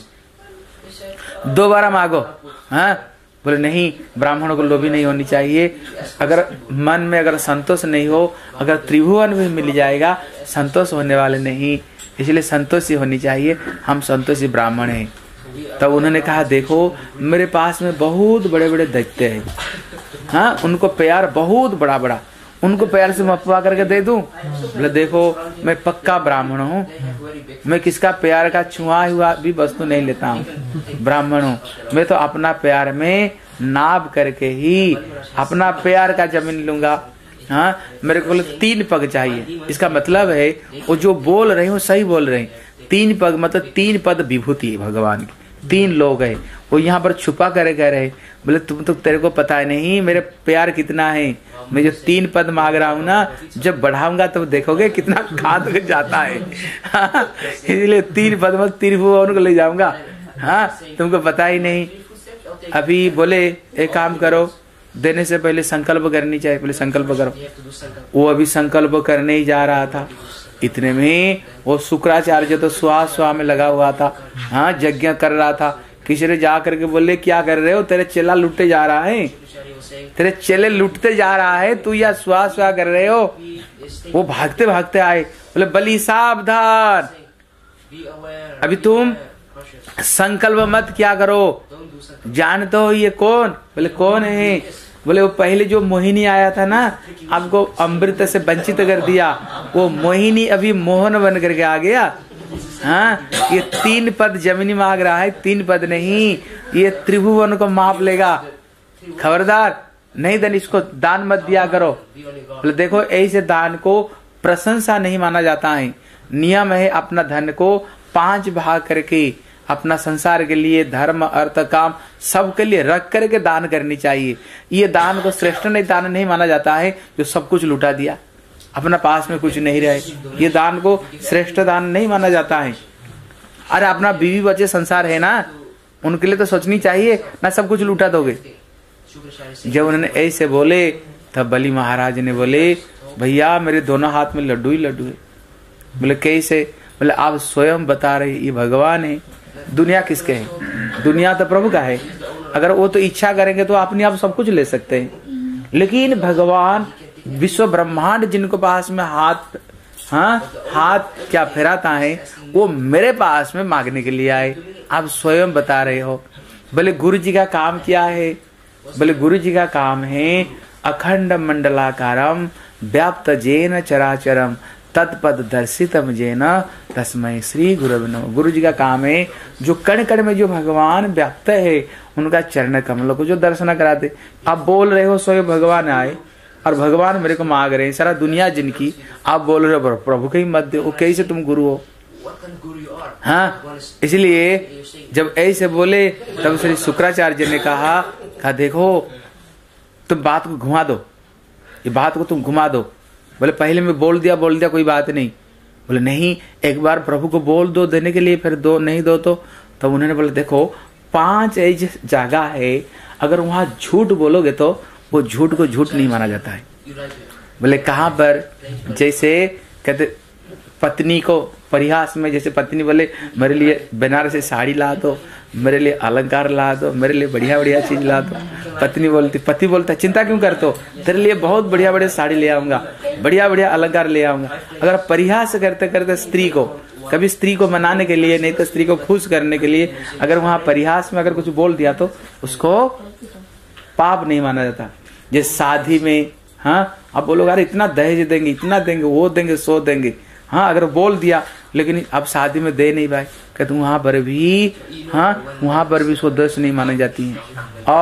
Speaker 1: 2 बार मांगो। हाँ बोले नहीं, ब्राह्मणों को लोभी नहीं होनी चाहिए। अगर मन में अगर संतोष नहीं हो, अगर त्रिभुवन भी मिल जाएगा संतोष होने वाले नहीं, इसलिए संतोषी होनी चाहिए, हम संतोषी ब्राह्मण हैं। तब उन्होंने कहा देखो मेरे पास में बहुत बड़े बड़े दैत्य हैं, हाँ उनको प्यार बहुत बड़ा बड़ा, उनको प्यार से मपवा करके दे दूं? बोले देखो मैं पक्का ब्राह्मण हूँ, मैं किसका प्यार का छुआ हुआ भी वस्तु नहीं लेता हूँ, ब्राह्मण हूँ मैं, तो अपना प्यार में नाप करके ही अपना प्यार का जमीन लूंगा। हाँ मेरे को 3 पग चाहिए। इसका मतलब है वो जो बोल रहे हो सही बोल रहे हैं, 3 पग मतलब 3 पद विभूति है भगवान की, 3 लोग है। वो यहाँ पर छुपा करे कह रहे, बोले तुम तो तेरे को पता है नहीं मेरे प्यार कितना है, मैं जो 3 पद मांग रहा हूँ ना, जब बढ़ाऊंगा तो देखोगे कितना घात जाता है। हाँ, इसलिए 3 पद में त्रिभुवन को ले जाऊंगा। हाँ तुमको पता ही नहीं। अभी बोले एक काम करो, देने से पहले संकल्प करनी चाहिए, पहले संकल्प करो। वो अभी संकल्प करने ही जा रहा था, इतने में वो शुक्राचार्य तो स्वा में लगा हुआ था, हाँ यज्ञ कर रहा था। किसी ने जा करके बोले क्या कर रहे हो, तेरे चेला लुटते जा रहा है, तेरे चेले लुटते जा रहा है, तू या स्वा कर रहे हो। वो भागते भागते आए, बोले बलि सावधान, अभी तुम संकल्प मत क्या करो, जानते हो ये कौन? बोले कौन है? बोले वो पहले जो मोहिनी आया था ना, आपको अमृत से वंचित कर दिया, वो मोहिनी अभी मोहन बन करके आ गया। हाँ ये 3 पद जमीनी मांग रहा है, 3 पद नहीं, ये त्रिभुवन को माप लेगा, खबरदार नहीं देन इसको दान मत दिया करो। बोले देखो ऐसे दान को प्रशंसा नहीं माना जाता है, नियम है अपना धन को 5 भाग करके अपना संसार के लिए, धर्म अर्थ काम सबके लिए रख करके दान करनी चाहिए। ये दान को श्रेष्ठ दान नहीं माना जाता है जो सब कुछ लुटा दिया, अपना पास में कुछ नहीं रहे, ये दान को श्रेष्ठ दान नहीं माना जाता है। अरे अपना बीवी बच्चे संसार है ना, उनके लिए तो सोचनी चाहिए ना, सब कुछ लुटा दोगे। जब उन्होंने ऐसे बोले तब बलि महाराज ने बोले भैया मेरे दोनों हाथ में लड्डू ही लड्डू है। बोले कैसे? बोले आप स्वयं बता रहे ये भगवान है, दुनिया किसके है? दुनिया तो प्रभु का है। अगर वो तो इच्छा करेंगे तो अपने आप सब कुछ ले सकते हैं, लेकिन भगवान विश्व ब्रह्मांड जिनको पास में हाथ, हाँ हाथ क्या फेराता है, वो मेरे पास में मांगने के लिए आए। आप स्वयं बता रहे हो। बोले गुरु जी का काम क्या है? बोले गुरु जी का काम है अखंड मंडलाकारम व्याप्त जेन चराचरम तत्पद दर्शितम जेन तस्मै श्री गुरवे नमः। गुरु जी का काम है जो कण कण में जो भगवान व्याप्त है उनका चरण कमलों को जो दर्शन कराते। आप बोल रहे हो स्वयं भगवान आए और भगवान मेरे को मांग रहे हैं, सारा दुनिया जिनकी, आप बोल रहे हो प्रभु के ही मध्य, वो कैसे तुम गुरु हो? हाँ इसलिए जब ऐसे बोले तब श्री शुक्राचार्य ने कहा देखो तुम बात को घुमा दो, ये बात को तुम घुमा दो। बोले पहले मैं बोल दिया कोई बात नहीं, बोले नहीं, एक बार प्रभु को बोल दो देने के लिए, फिर दो नहीं दो तो। तब उन्होंने बोला देखो 5 ऐसी जगह है, अगर वहां झूठ बोलोगे तो वो झूठ को झूठ नहीं माना जाता है। बोले कहाँ पर? जैसे कहते पत्नी को परिहास में, जैसे पत्नी बोले मेरे लिए बनारस से साड़ी ला दो, मेरे लिए अलंकार ला दो, मेरे लिए बढ़िया बढ़िया चीज ला दो। पति बोलता चिंता क्यों करते हो, तेरे लिए बहुत बढ़िया बढ़िया साड़ी ले आऊंगा, बढ़िया बढ़िया अलंकार ले आऊंगा। अगर परिहास करते करते स्त्री को, कभी स्त्री को मनाने के लिए नहीं तो स्त्री को खुश करने के लिए अगर वहां परिहास में अगर कुछ बोल दिया तो उसको पाप नहीं माना जाता। जैसे शादी में, हाँ अब बोलोगे अरे इतना दहेज देंगे, इतना देंगे, वो देंगे, सो देंगे, हाँ अगर बोल दिया लेकिन अब शादी में दे नहीं पाए, कहते वहां पर भी, हाँ वहां पर भी उसको दोष नहीं मानी जाती है।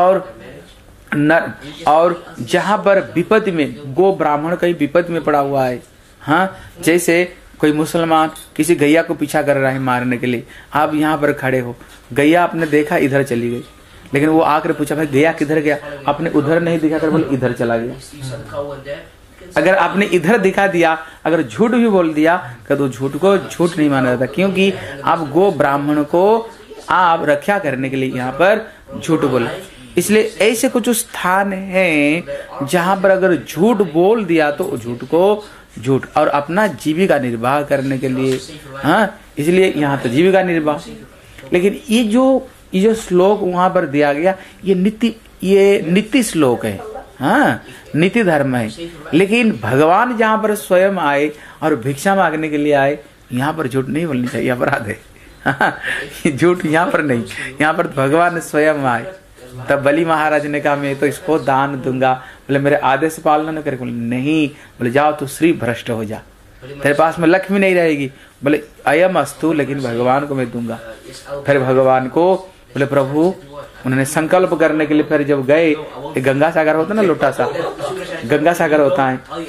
Speaker 1: और जहां पर विपत्ति में, गो ब्राह्मण कहीं विपत्ति में पड़ा हुआ है, हाँ जैसे कोई मुसलमान किसी गैया को पीछा कर रहा है मारने के लिए, आप यहाँ पर खड़े हो, गैया आपने देखा इधर चली गई, लेकिन वो आकर पूछा भाई गैया किधर गया, आपने उधर नहीं दिखा कर बोले इधर चला गया। अगर आपने इधर दिखा दिया, अगर झूठ भी बोल दिया तो झूठ को झूठ नहीं माना जाता, क्योंकि आप गो ब्राह्मण को आप रक्षा करने के लिए यहाँ पर झूठ बोले। इसलिए ऐसे कुछ स्थान हैं जहां पर अगर झूठ बोल दिया तो झूठ को झूठ, और अपना जीविका निर्वाह करने के लिए, हाँ इसलिए यहाँ तो जीविका निर्वाह। लेकिन ये जो श्लोक वहां पर दिया गया ये नीति श्लोक है, हाँ नीति धर्म है। लेकिन भगवान जहाँ पर स्वयं आए और भिक्षा मांगने के लिए आए, यहाँ पर झूठ नहीं बोलनी चाहिए, अपराध है। हाँ, झूठ यहाँ पर नहीं, यहाँ पर भगवान स्वयं आए। तब बलि महाराज ने कहा मैं तो इसको दान दूंगा, बोले मेरे आदेश पालना न करे, बोले नहीं, बोले जाओ तू श्री भ्रष्ट हो जा, तेरे पास में लक्ष्मी नहीं रहेगी, बोले अयम अस्तु, लेकिन भगवान को मैं दूंगा। फिर भगवान को बोले प्रभु, उन्होंने संकल्प करने के लिए फिर जब गए, गंगा सागर होता है ना, लोटा सा गंगा सागर होता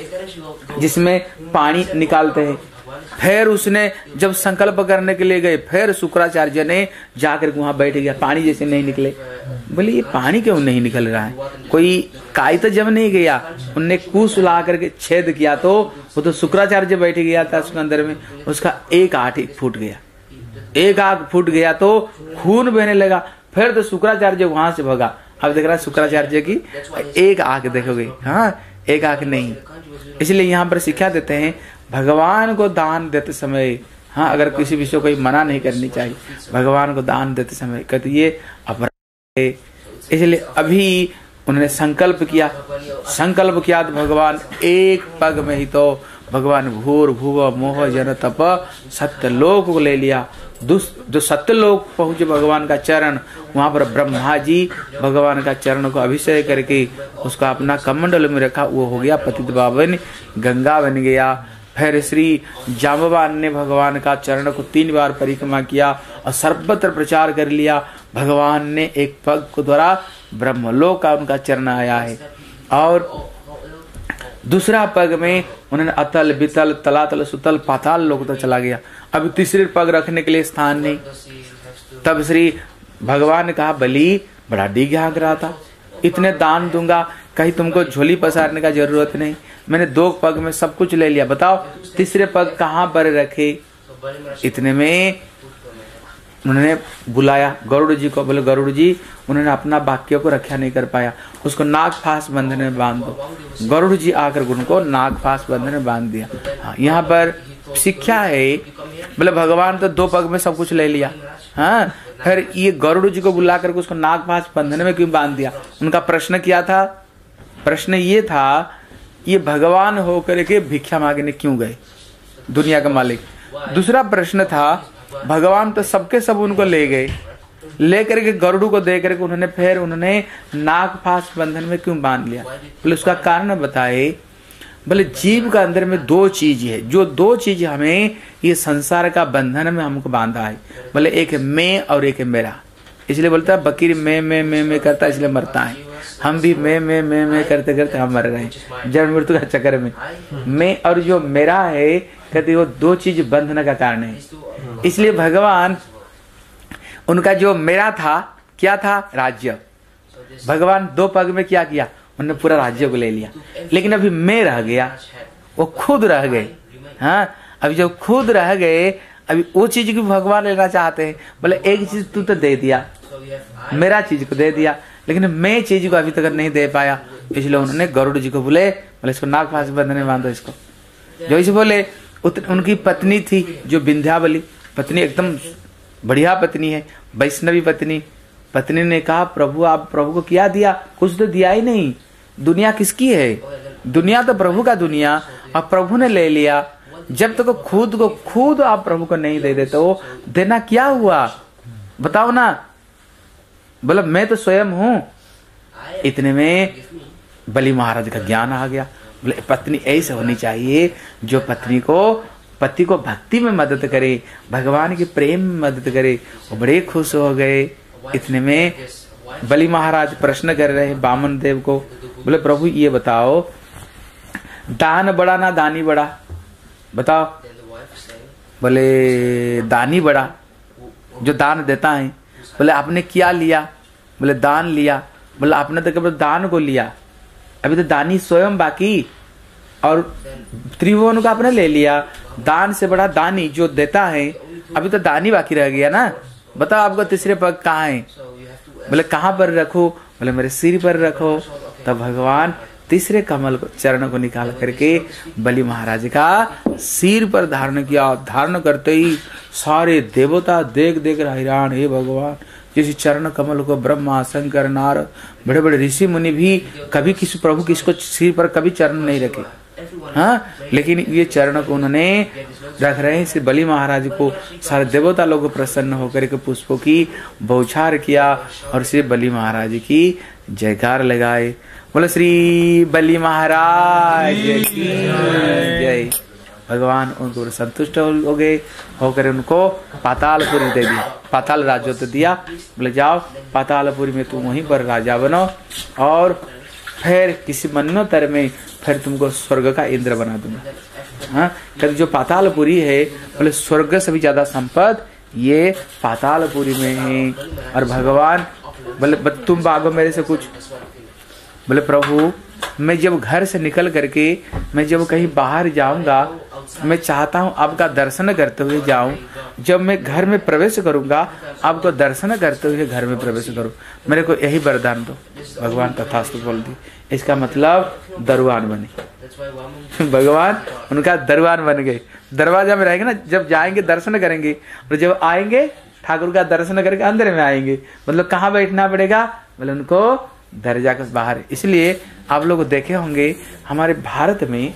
Speaker 1: है जिसमें पानी निकालते हैं। फिर उसने जब संकल्प करने के लिए गए, फिर शुक्राचार्य ने जाकर वहां बैठ गया, पानी जैसे नहीं निकले। बोले ये पानी क्यों नहीं निकल रहा है, कोई काई तो जब नहीं गया, उनने कुश ला करके छेद किया तो वो तो शुक्राचार्य बैठ गया था उसके अंदर में, उसका एक आंख फूट गया, एक आंख फूट गया तो खून बहने लगा। फिर तो शुक्राचार्य वहां से भगा। अब देख रहा है शुक्राचार्य की एक आंख देखोगे, हाँ एक आंख नहीं। इसलिए यहाँ पर शिक्षा देते हैं भगवान को दान देते समय, हाँ अगर किसी विषय को मना नहीं करनी चाहिए, भगवान को दान देते समय कहते ये अपराध है। इसलिए अभी उन्होंने संकल्प किया तो भगवान एक पग में ही तो भगवान भूर भुव मोह जन तप सत्य लोक को ले लिया। जो सत्य लोक पहुंचे भगवान का चरण, वहां पर ब्रह्मा जी भगवान का चरण को अभिषेक करके उसका अपना कमंडल में रखा, वो हो गया पतित पावन गंगा बन गया। फिर श्री जाम्बवान ने भगवान का चरण को 3 बार परिक्रमा किया और सर्वत्र प्रचार कर लिया। भगवान ने एक पग को द्वारा ब्रह्मलोक का उनका चरण आया है, और दूसरा पग में उन्होंने अतल बितल तलातल सुतल पाताल लोक तक चला गया। अब तीसरे पग रखने के लिए स्थान नहीं। तब श्री भगवान ने कहा बलि बड़ा डीग हाँक रहा था, इतने दान दूंगा, कहीं तुमको झोली पसारने का जरूरत नहीं, मैंने 2 पग में सब कुछ ले लिया, बताओ तीसरे पग कहाँ पर रखे। इतने में उन्होंने बुलाया गरुड़ जी को, बोले गरुड़ जी उन्होंने अपना वाक्य को रक्षा नहीं कर पाया, उसको नाग फांस बंधन में बांध दो। गरुड़ जी आकर उनको नाग फांस बंधन में बांध दिया। हाँ, यहाँ पर शिक्षा है, बोले भगवान तो 2 पग में सब कुछ ले लिया, हाँ फिर ये गरुड़ जी को बुला करके उसको नाग फांस बंधन में क्यों बांध दिया। उनका प्रश्न क्या था, प्रश्न ये था ये भगवान होकर के भिक्षा मांगने क्यों गए, दुनिया का मालिक। दूसरा प्रश्न था भगवान तो सबके सब उनको ले गए, लेकर के गरुड़ को दे करके उन्होंने नाग फांस बंधन में क्यों बांध लिया। बोले उसका कारण बताए, बोले जीव का अंदर में 2 चीज है, जो 2 चीज हमें ये संसार का बंधन में हमको बांधा है। बोले एक मैं और एक मेरा, इसलिए बोलता है बकीर मैं करता है इसलिए मरता है। हम भी मैं करते करते हम मर रहे हैं जन्म मृत्यु का चक्कर में। मैं और जो मेरा है कहते वो 2 चीज बंधन का कारण है। इसलिए भगवान उनका जो मेरा था क्या था, राज्य। भगवान 2 पग में क्या किया, उन्होंने पूरा राज्य को ले लिया, लेकिन अभी मैं रह गया, वो खुद रह गए। हाँ अभी जब खुद रह गए, अभी वो चीज भी भगवान लेना चाहते हैं। बोले एक चीज तू तो दे दिया, मेरा चीज को दे दिया, लेकिन मैं चीज को अभी तक नहीं दे पाया। इसलिए उन्होंने गरुड़ जी को बोले इसको नाग फांस बंधने बांधो इसको। जो इसे बोले उनकी पत्नी थी जो विंध्यावली पत्नी, एकदम बढ़िया पत्नी है, वैष्णवी पत्नी। पत्नी ने कहा प्रभु आप प्रभु को क्या दिया? कुछ तो दिया ही नहीं। दुनिया किसकी है? दुनिया तो प्रभु का दुनिया, अब प्रभु ने ले लिया। जब तक तो खुद आप प्रभु को नहीं दे देते हो, देना क्या हुआ बताओ ना। बोला मैं तो स्वयं हूं। इतने में बलि महाराज का ज्ञान आ गया। बोले पत्नी ऐसे होनी चाहिए जो पति को भक्ति में मदद करे, भगवान के प्रेम में मदद करे। वो बड़े खुश हो गए। इतने में बलि महाराज प्रश्न कर रहे हैं बामन देव को। बोले प्रभु ये बताओ दान बड़ा ना दानी बड़ा? बताओ। बोले दानी बड़ा, जो दान देता है। बोले आपने क्या लिया? बोले दान लिया। बोले आपने तो केवल दान को लिया, अभी तो दानी स्वयं बाकी, और त्रिभुवन को आपने ले लिया। दान से बड़ा दानी जो देता है, अभी तो दानी बाकी रह गया ना। बताओ आपको तीसरे पग कहाँ है? बोले कहाँ पर रखो? बोले मेरे सिर पर रखो। तब भगवान तीसरे कमल को चरण को निकाल करके बलि महाराज का सिर पर धारण किया। धारण करते ही सारे देवता देख देख हैरान, हे भगवान जिस चरण कमल को ब्रह्मा शंकर नारद बड़े बड़े ऋषि मुनि भी कभी किसी प्रभु किसको सिर पर कभी चरण नहीं रखे। हाँ, लेकिन ये चरण को उन्होंने रख रहे हैं। श्री बलि महाराज को सारे देवता लोग प्रसन्न होकर के पुष्पों की बौछार किया और श्री बलि महाराज की जयकार लगाए। बोले श्री बलि महाराज की जय। भगवान उनको संतुष्ट हो गए, होकर उनको पातालपुरी दे दिया, पाताल राज्य दिया। बोले जाओ पातालपुरी में तुम वहीं पर राजा बनो, और फिर किसी मन्वंतर में फिर तुमको स्वर्ग का इंद्र बना दूंगा। हाँ, कहते जो पातालपुरी है, बोले स्वर्ग से भी ज्यादा संपद ये पातालपुरी में है। और भगवान बोले तुम मांगो मेरे से कुछ। बोले प्रभु मैं जब घर से निकल करके मैं जब कहीं बाहर जाऊंगा, मैं चाहता हूं आपका दर्शन करते हुए जाऊं। जब मैं घर में प्रवेश करूंगा, आपको दर्शन करते हुए घर में प्रवेश करूं, मेरे को यही वरदान दो। भगवान तथास्तु बोल दी। इसका मतलब दरबान बने। भगवान उनका दरबान बन गए। दरवाजा में रहेंगे ना, जब जाएंगे दर्शन करेंगे, और जब आएंगे ठाकुर का दर्शन करके अंदर में आएंगे। मतलब कहाँ बैठना पड़ेगा? बोले उनको दरजा के बाहर। इसलिए आप लोग देखे होंगे हमारे भारत में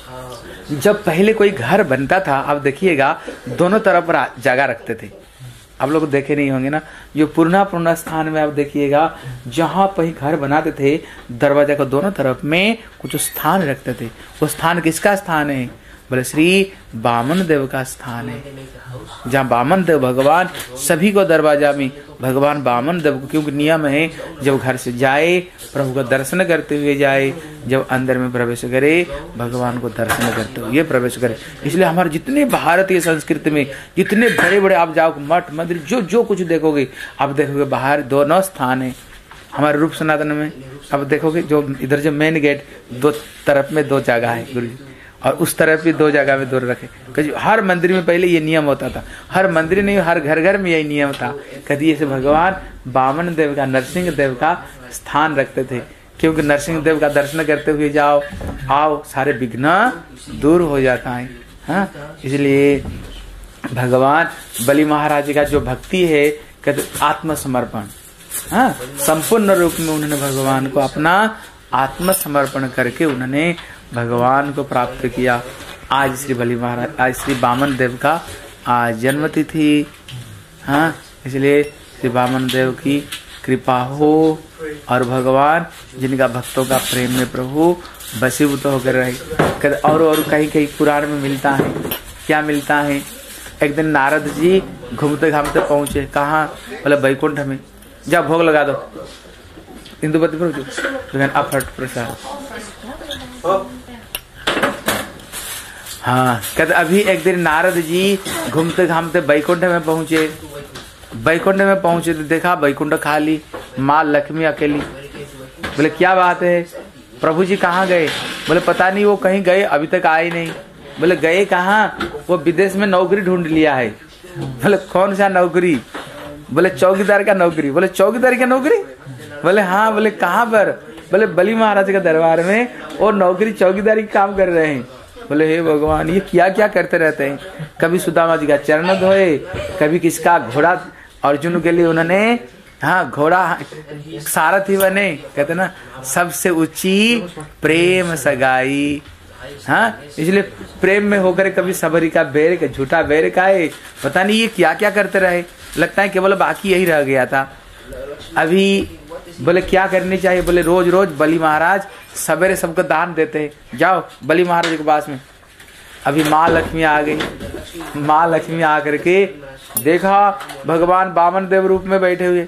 Speaker 1: जब पहले कोई घर बनता था, आप देखिएगा दोनों तरफ जगह रखते थे। आप लोग देखे नहीं होंगे ना, जो पुराना स्थान में आप देखिएगा जहां पर घर बनाते थे, दरवाजा को दोनों तरफ में कुछ स्थान रखते थे। वो स्थान किसका स्थान है? बोले श्री बामन देव का स्थान है। जहाँ बामन देव भगवान सभी को दरवाजा में भगवान बामन देव को, क्योंकि नियम है जब घर से जाए प्रभु का दर्शन करते हुए जाए, जब अंदर में प्रवेश करे भगवान को दर्शन करते हुए प्रवेश करे। इसलिए हमारे जितने भारतीय संस्कृति में जितने बड़े बड़े आप जाओ मठ मंदिर जो कुछ देखोगे, आप देखोगे बाहर दोनों स्थान है। हमारे रूप सनातन में आप देखोगे जो इधर जो मेन गेट दो तरफ में दो जगह है गुरु जी, और उस तरफ भी दो जगह में दूर रखे। हर मंदिर में पहले ये नियम होता था, हर मंदिर नहीं हर घर घर में यही नियम था। कभी ऐसे भगवान बामन देव का नरसिंह देव का स्थान रखते थे, क्योंकि नरसिंह देव का दर्शन करते हुए जाओ आओ सारे विघ्न दूर हो जाता है। हाँ, इसलिए भगवान बलि महाराज का जो भक्ति है कहते आत्मसमर्पण। हाँ, संपूर्ण रूप में उन्होंने भगवान को अपना आत्मसमर्पण करके उन्होंने भगवान को प्राप्त किया। आज श्री बलि महाराज, आज श्री बामन देव का आज जन्मतिथि। हाँ, इसलिए श्री बामन देव की कृपा हो और भगवान जिनका भक्तों का प्रेम में प्रभु बसीभूत होकर रहे। और कहीं कहीं पुराण में मिलता है, क्या मिलता है? एक दिन नारद जी घूमते घामते पहुंचे, कहाँ? बोले वैकुंठ में। जा भोग लगा दो इंदुपति प्रभु प्रसाद। हाँ, कहते अभी एक दिन नारद जी घूमते घामते वैकुंठ में पहुंचे। वैकुंठ में पहुंचे तो देखा वैकुंठ खाली, माँ लक्ष्मी अकेली। बोले क्या बात है, प्रभु जी कहाँ गए? बोले पता नहीं, वो कहीं गए अभी तक आए नहीं। बोले गए कहाँ? वो विदेश में नौकरी ढूंढ लिया है। बोले कौन सा नौकरी? बोले चौकीदार का नौकरी। बोले चौकीदार का नौकरी? बोले हाँ। बोले कहाँ पर? बोले बलि महाराज के दरबार में और नौकरी चौकीदारी काम कर रहे हैं। बोले हे भगवान, ये क्या क्या करते रहते हैं? कभी सुदामा जी का चरण धोए, कभी किसका घोड़ा, अर्जुन के लिए उन्होंने घोड़ा सारथी बने। कहते ना सबसे ऊंची प्रेम सगाई। इसलिए प्रेम में होकर कभी सबरी का बेर का झूठा बेर खाए। पता नहीं ये क्या क्या करते रहे। लगता है केवल बाकी यही रह गया था। अभी बोले क्या करनी चाहिए? बोले रोज रोज बलि महाराज सवेरे सबको दान देते हैं। जाओ बलि महाराज के पास में। अभी माँ लक्ष्मी आ गई। माँ लक्ष्मी आकर के देखा भगवान वामन देव रूप में बैठे हुए।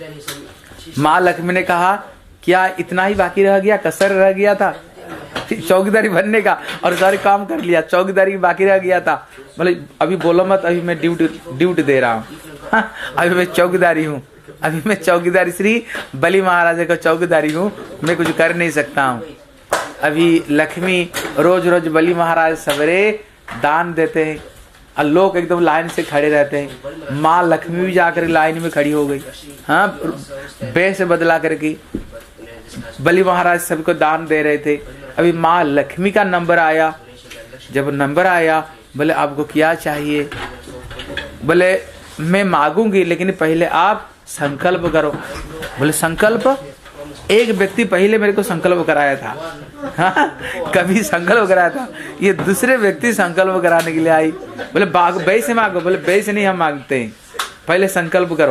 Speaker 1: माँ लक्ष्मी ने कहा क्या इतना ही बाकी रह गया? कसर रह गया था चौकीदारी बनने का, और सारे काम कर लिया, चौकीदारी बाकी रह गया था। बोले अभी बोलो मत, अभी मैं ड्यूटी दे रहा हूँ। अभी मैं चौकीदारी हूँ, अभी मैं चौकीदारी श्री बलि महाराज का चौकीदारी हूँ, मैं कुछ कर नहीं सकता हूँ। अभी लक्ष्मी रोज रोज बलि महाराज सवेरे दान देते हैं और लोग एकदम लाइन से खड़े रहते हैं। माँ लक्ष्मी भी जाकर लाइन में खड़ी हो गई। बेस बदला करके बलि महाराज सबको दान दे रहे थे। अभी माँ लक्ष्मी का नंबर आया। जब नंबर आया बोले आपको क्या चाहिए? बोले मैं मांगूंगी लेकिन पहले आप संकल्प करो। बोले संकल्प? एक व्यक्ति पहले मेरे को संकल्प कराया था। कभी संकल्प कराया था, ये दूसरे व्यक्ति संकल्प कराने के लिए आई। बोले वैसे मांगो। बोले वैसे नहीं हम मांगते हैं, पहले संकल्प करो।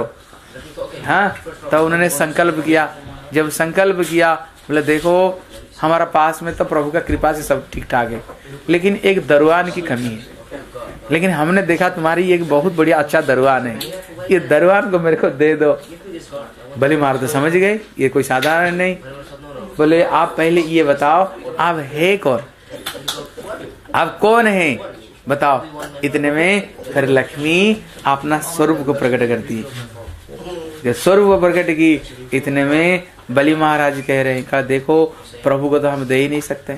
Speaker 1: तो उन्होंने संकल्प किया। जब संकल्प किया बोले देखो हमारा पास में तो प्रभु का कृपा से सब ठीक ठाक है, लेकिन एक दरवान की कमी है। लेकिन हमने देखा तुम्हारी एक बहुत बढ़िया अच्छा दरवान है, ये दरवान को मेरे को दे दो। बलि महाराज तो समझ गए ये कोई साधारण नहीं। बोले आप पहले ये बताओ आप है कौन? आप कौन है बताओ। इतने में फिर लक्ष्मी अपना स्वरूप को प्रकट करती है। स्वरूप को प्रकट की, इतने में बलि महाराज कह रहे हैं, कहा देखो प्रभु को तो हम दे ही नहीं सकते।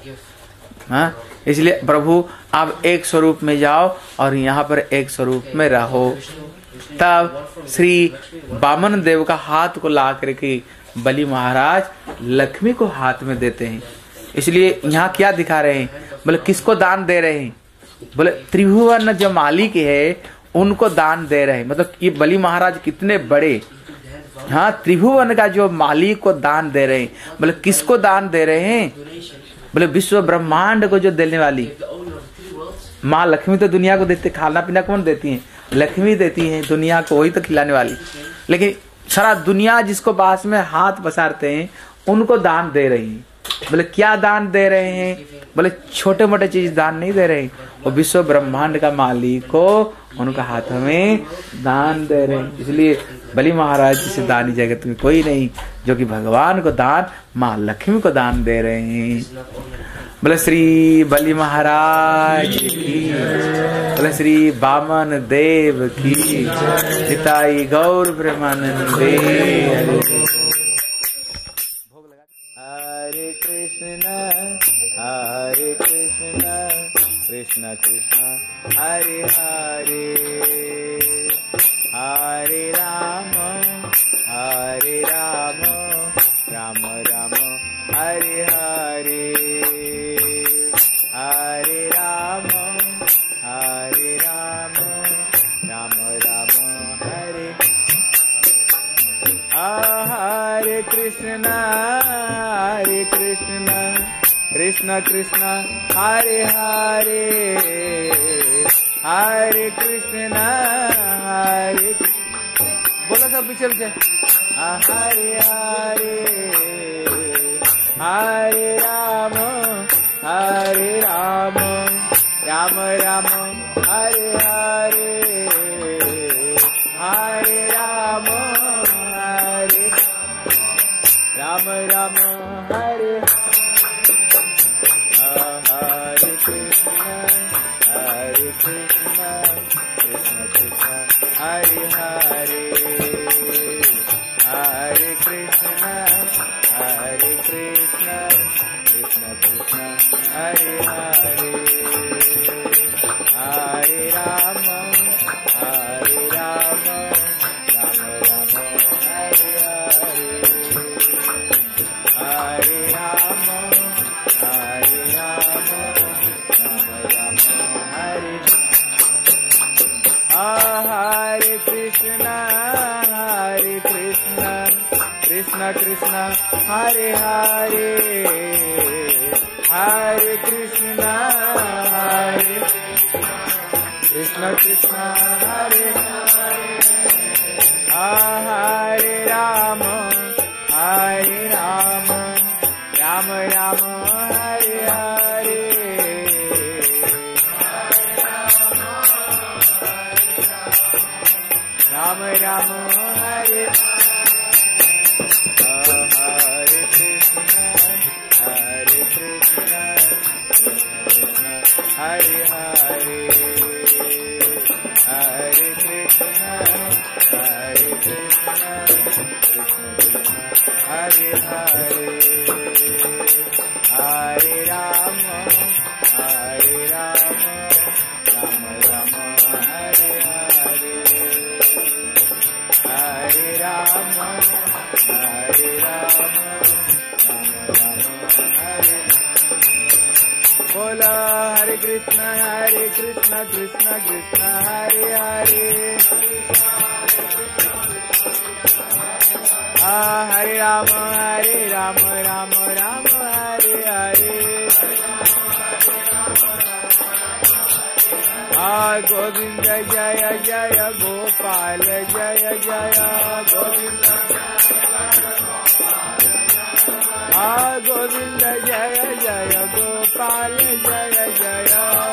Speaker 1: इसलिए प्रभु आप एक स्वरूप में जाओ और यहाँ पर एक स्वरूप में रहो। तब श्री वामन देव का हाथ को ला करके बलि महाराज लक्ष्मी को हाथ में देते हैं। इसलिए यहाँ क्या दिखा रहे हैं? बोले किसको दान दे रहे हैं? बोले त्रिभुवन जो मालिक है उनको दान दे रहे हैं। मतलब ये बलि महाराज कितने बड़े, त्रिभुवन का जो मालिक को दान दे रहे हैं। बोले किसको दान दे रहे हैं? बोले विश्व ब्रह्मांड को जो देने वाली माँ लक्ष्मी तो दुनिया को देते, खाना पीना कौन देती है? लक्ष्मी देती है दुनिया को, वही तो खिलाने वाली। लेकिन सारा दुनिया जिसको पास में हाथ पसारते हैं उनको दान दे रही है। बोले क्या दान दे रहे हैं? बोले छोटे मोटे चीज दान नहीं दे रहे हैं, वो विश्व ब्रह्मांड का मालिक को उनका हाथों में दान दे रहे हैं। इसलिए बलि महाराज से दानी जगत में कोई नहीं जो कि भगवान को दान माँ लक्ष्मी को दान दे रहे हैं। बोले श्री बलि महाराज की, बोले श्री वामन देव की, हिताई गौर ब्रह्मानंदे। हरे कृष्ण कृष्ण कृष्ण हरे हरे, हरे राम राम राम हरे हरे, हरे राम राम राम हरे। हरे कृष्ण कृष्ण कृष्ण हरे हरे, हरे कृष्ण हरे, बोला सब पीछे पीछे, हरे हरे, हरे राम राम राम हरे हरे, हरे राम राम हरे, हरे कृष्ण कृष्ण कृष्ण हरे हरे, हरे कृष्ण कृष्ण कृष्ण हरे हरे। कृष्ण कृष्ण हरे हरे हरे कृष्ण हरे कृष्ण कृष्ण हरे हरे राम राम राम हरे हरे राम राम हरे हरे कृष्ण कृष्ण हरे हरे हरे कृष्ण कृष्ण हरे हरे हरे राम राम राम हरे हरे हरे राम राम हरे बोला हरे कृष्ण कृष्ण कृष्ण हरे हरे हरे राम राम राम हरे हरे गोविंद जय जय गोपाल जय जय गोविंद गोविंद जय जय गोपाल जय जय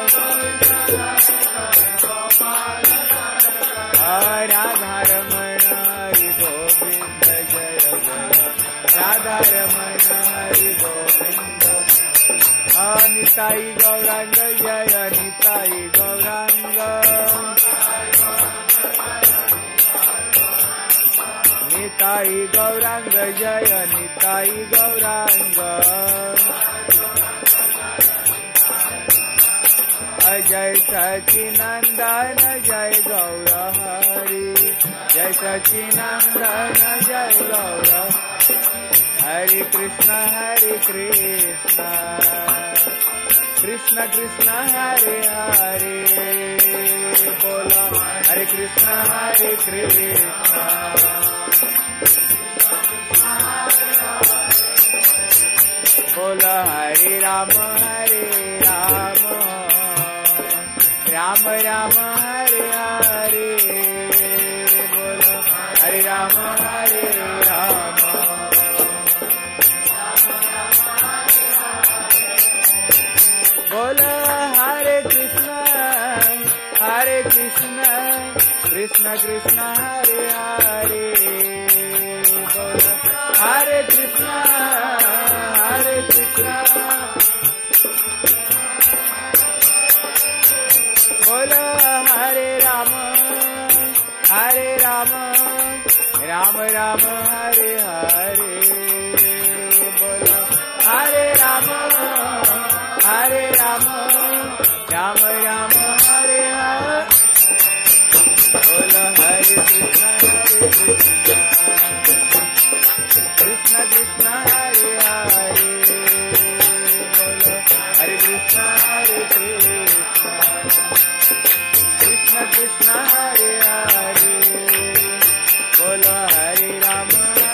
Speaker 1: राधा रमण हरि गोविंद जय जय राधा रमण हरि गोविंद निताई गौरांग जय निताई गौरांग निताई गौरांग जय निताई गौरांग जय सचिनंदन जय गौर हरि जय सचिनंदन जय गौर हरे कृष्ण कृष्ण कृष्ण हरे हरे बोला हरे कृष्ण बोला हरे राम राम राम हरे हरे बोला हरे राम बोला हरे कृष्ण कृष्ण कृष्ण हरे हरे बोला हरे कृष्ण बोला हरे राम राम राम हरे हरे बोला हरे राम राम राम हरे हरे बोला हरे कृष्ण कृष्ण कृष्ण हरे हरे बोला हरे कृष्ण कृष्ण कृष्ण हरे हरे बोला हरे राम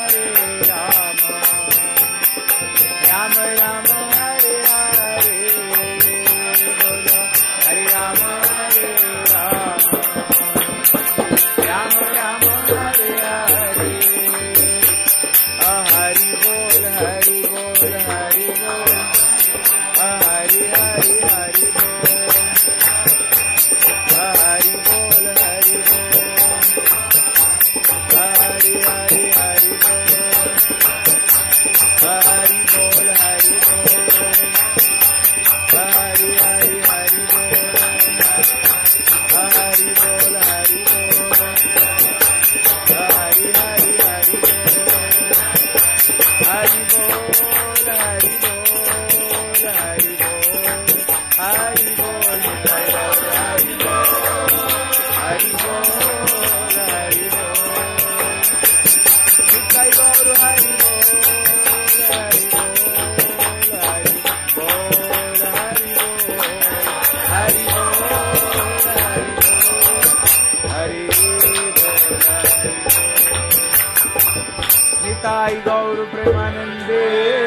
Speaker 1: राम राम हरे हरे बोला हरे राम राम राम हरे हरे हरि बोल हरि बोल हरि बोल हरि हरि हरि बोल हरि बोल हरि बोल हरि हरि हरि बोल हरि बोल हरि बोल हरि हरि हरि बोल हरि बोल हरि बोल हरि हरि हरि बोल हरि बोल हरि बोल हरि बोल हरि बोल हरि बोल हरि बोल हरि बोल निताई गौर हरि बोल हरि बोल हरि बोल हरि बोल हरि बोल हरि बोल हरि बोल निताई गौर प्रेमानंदे।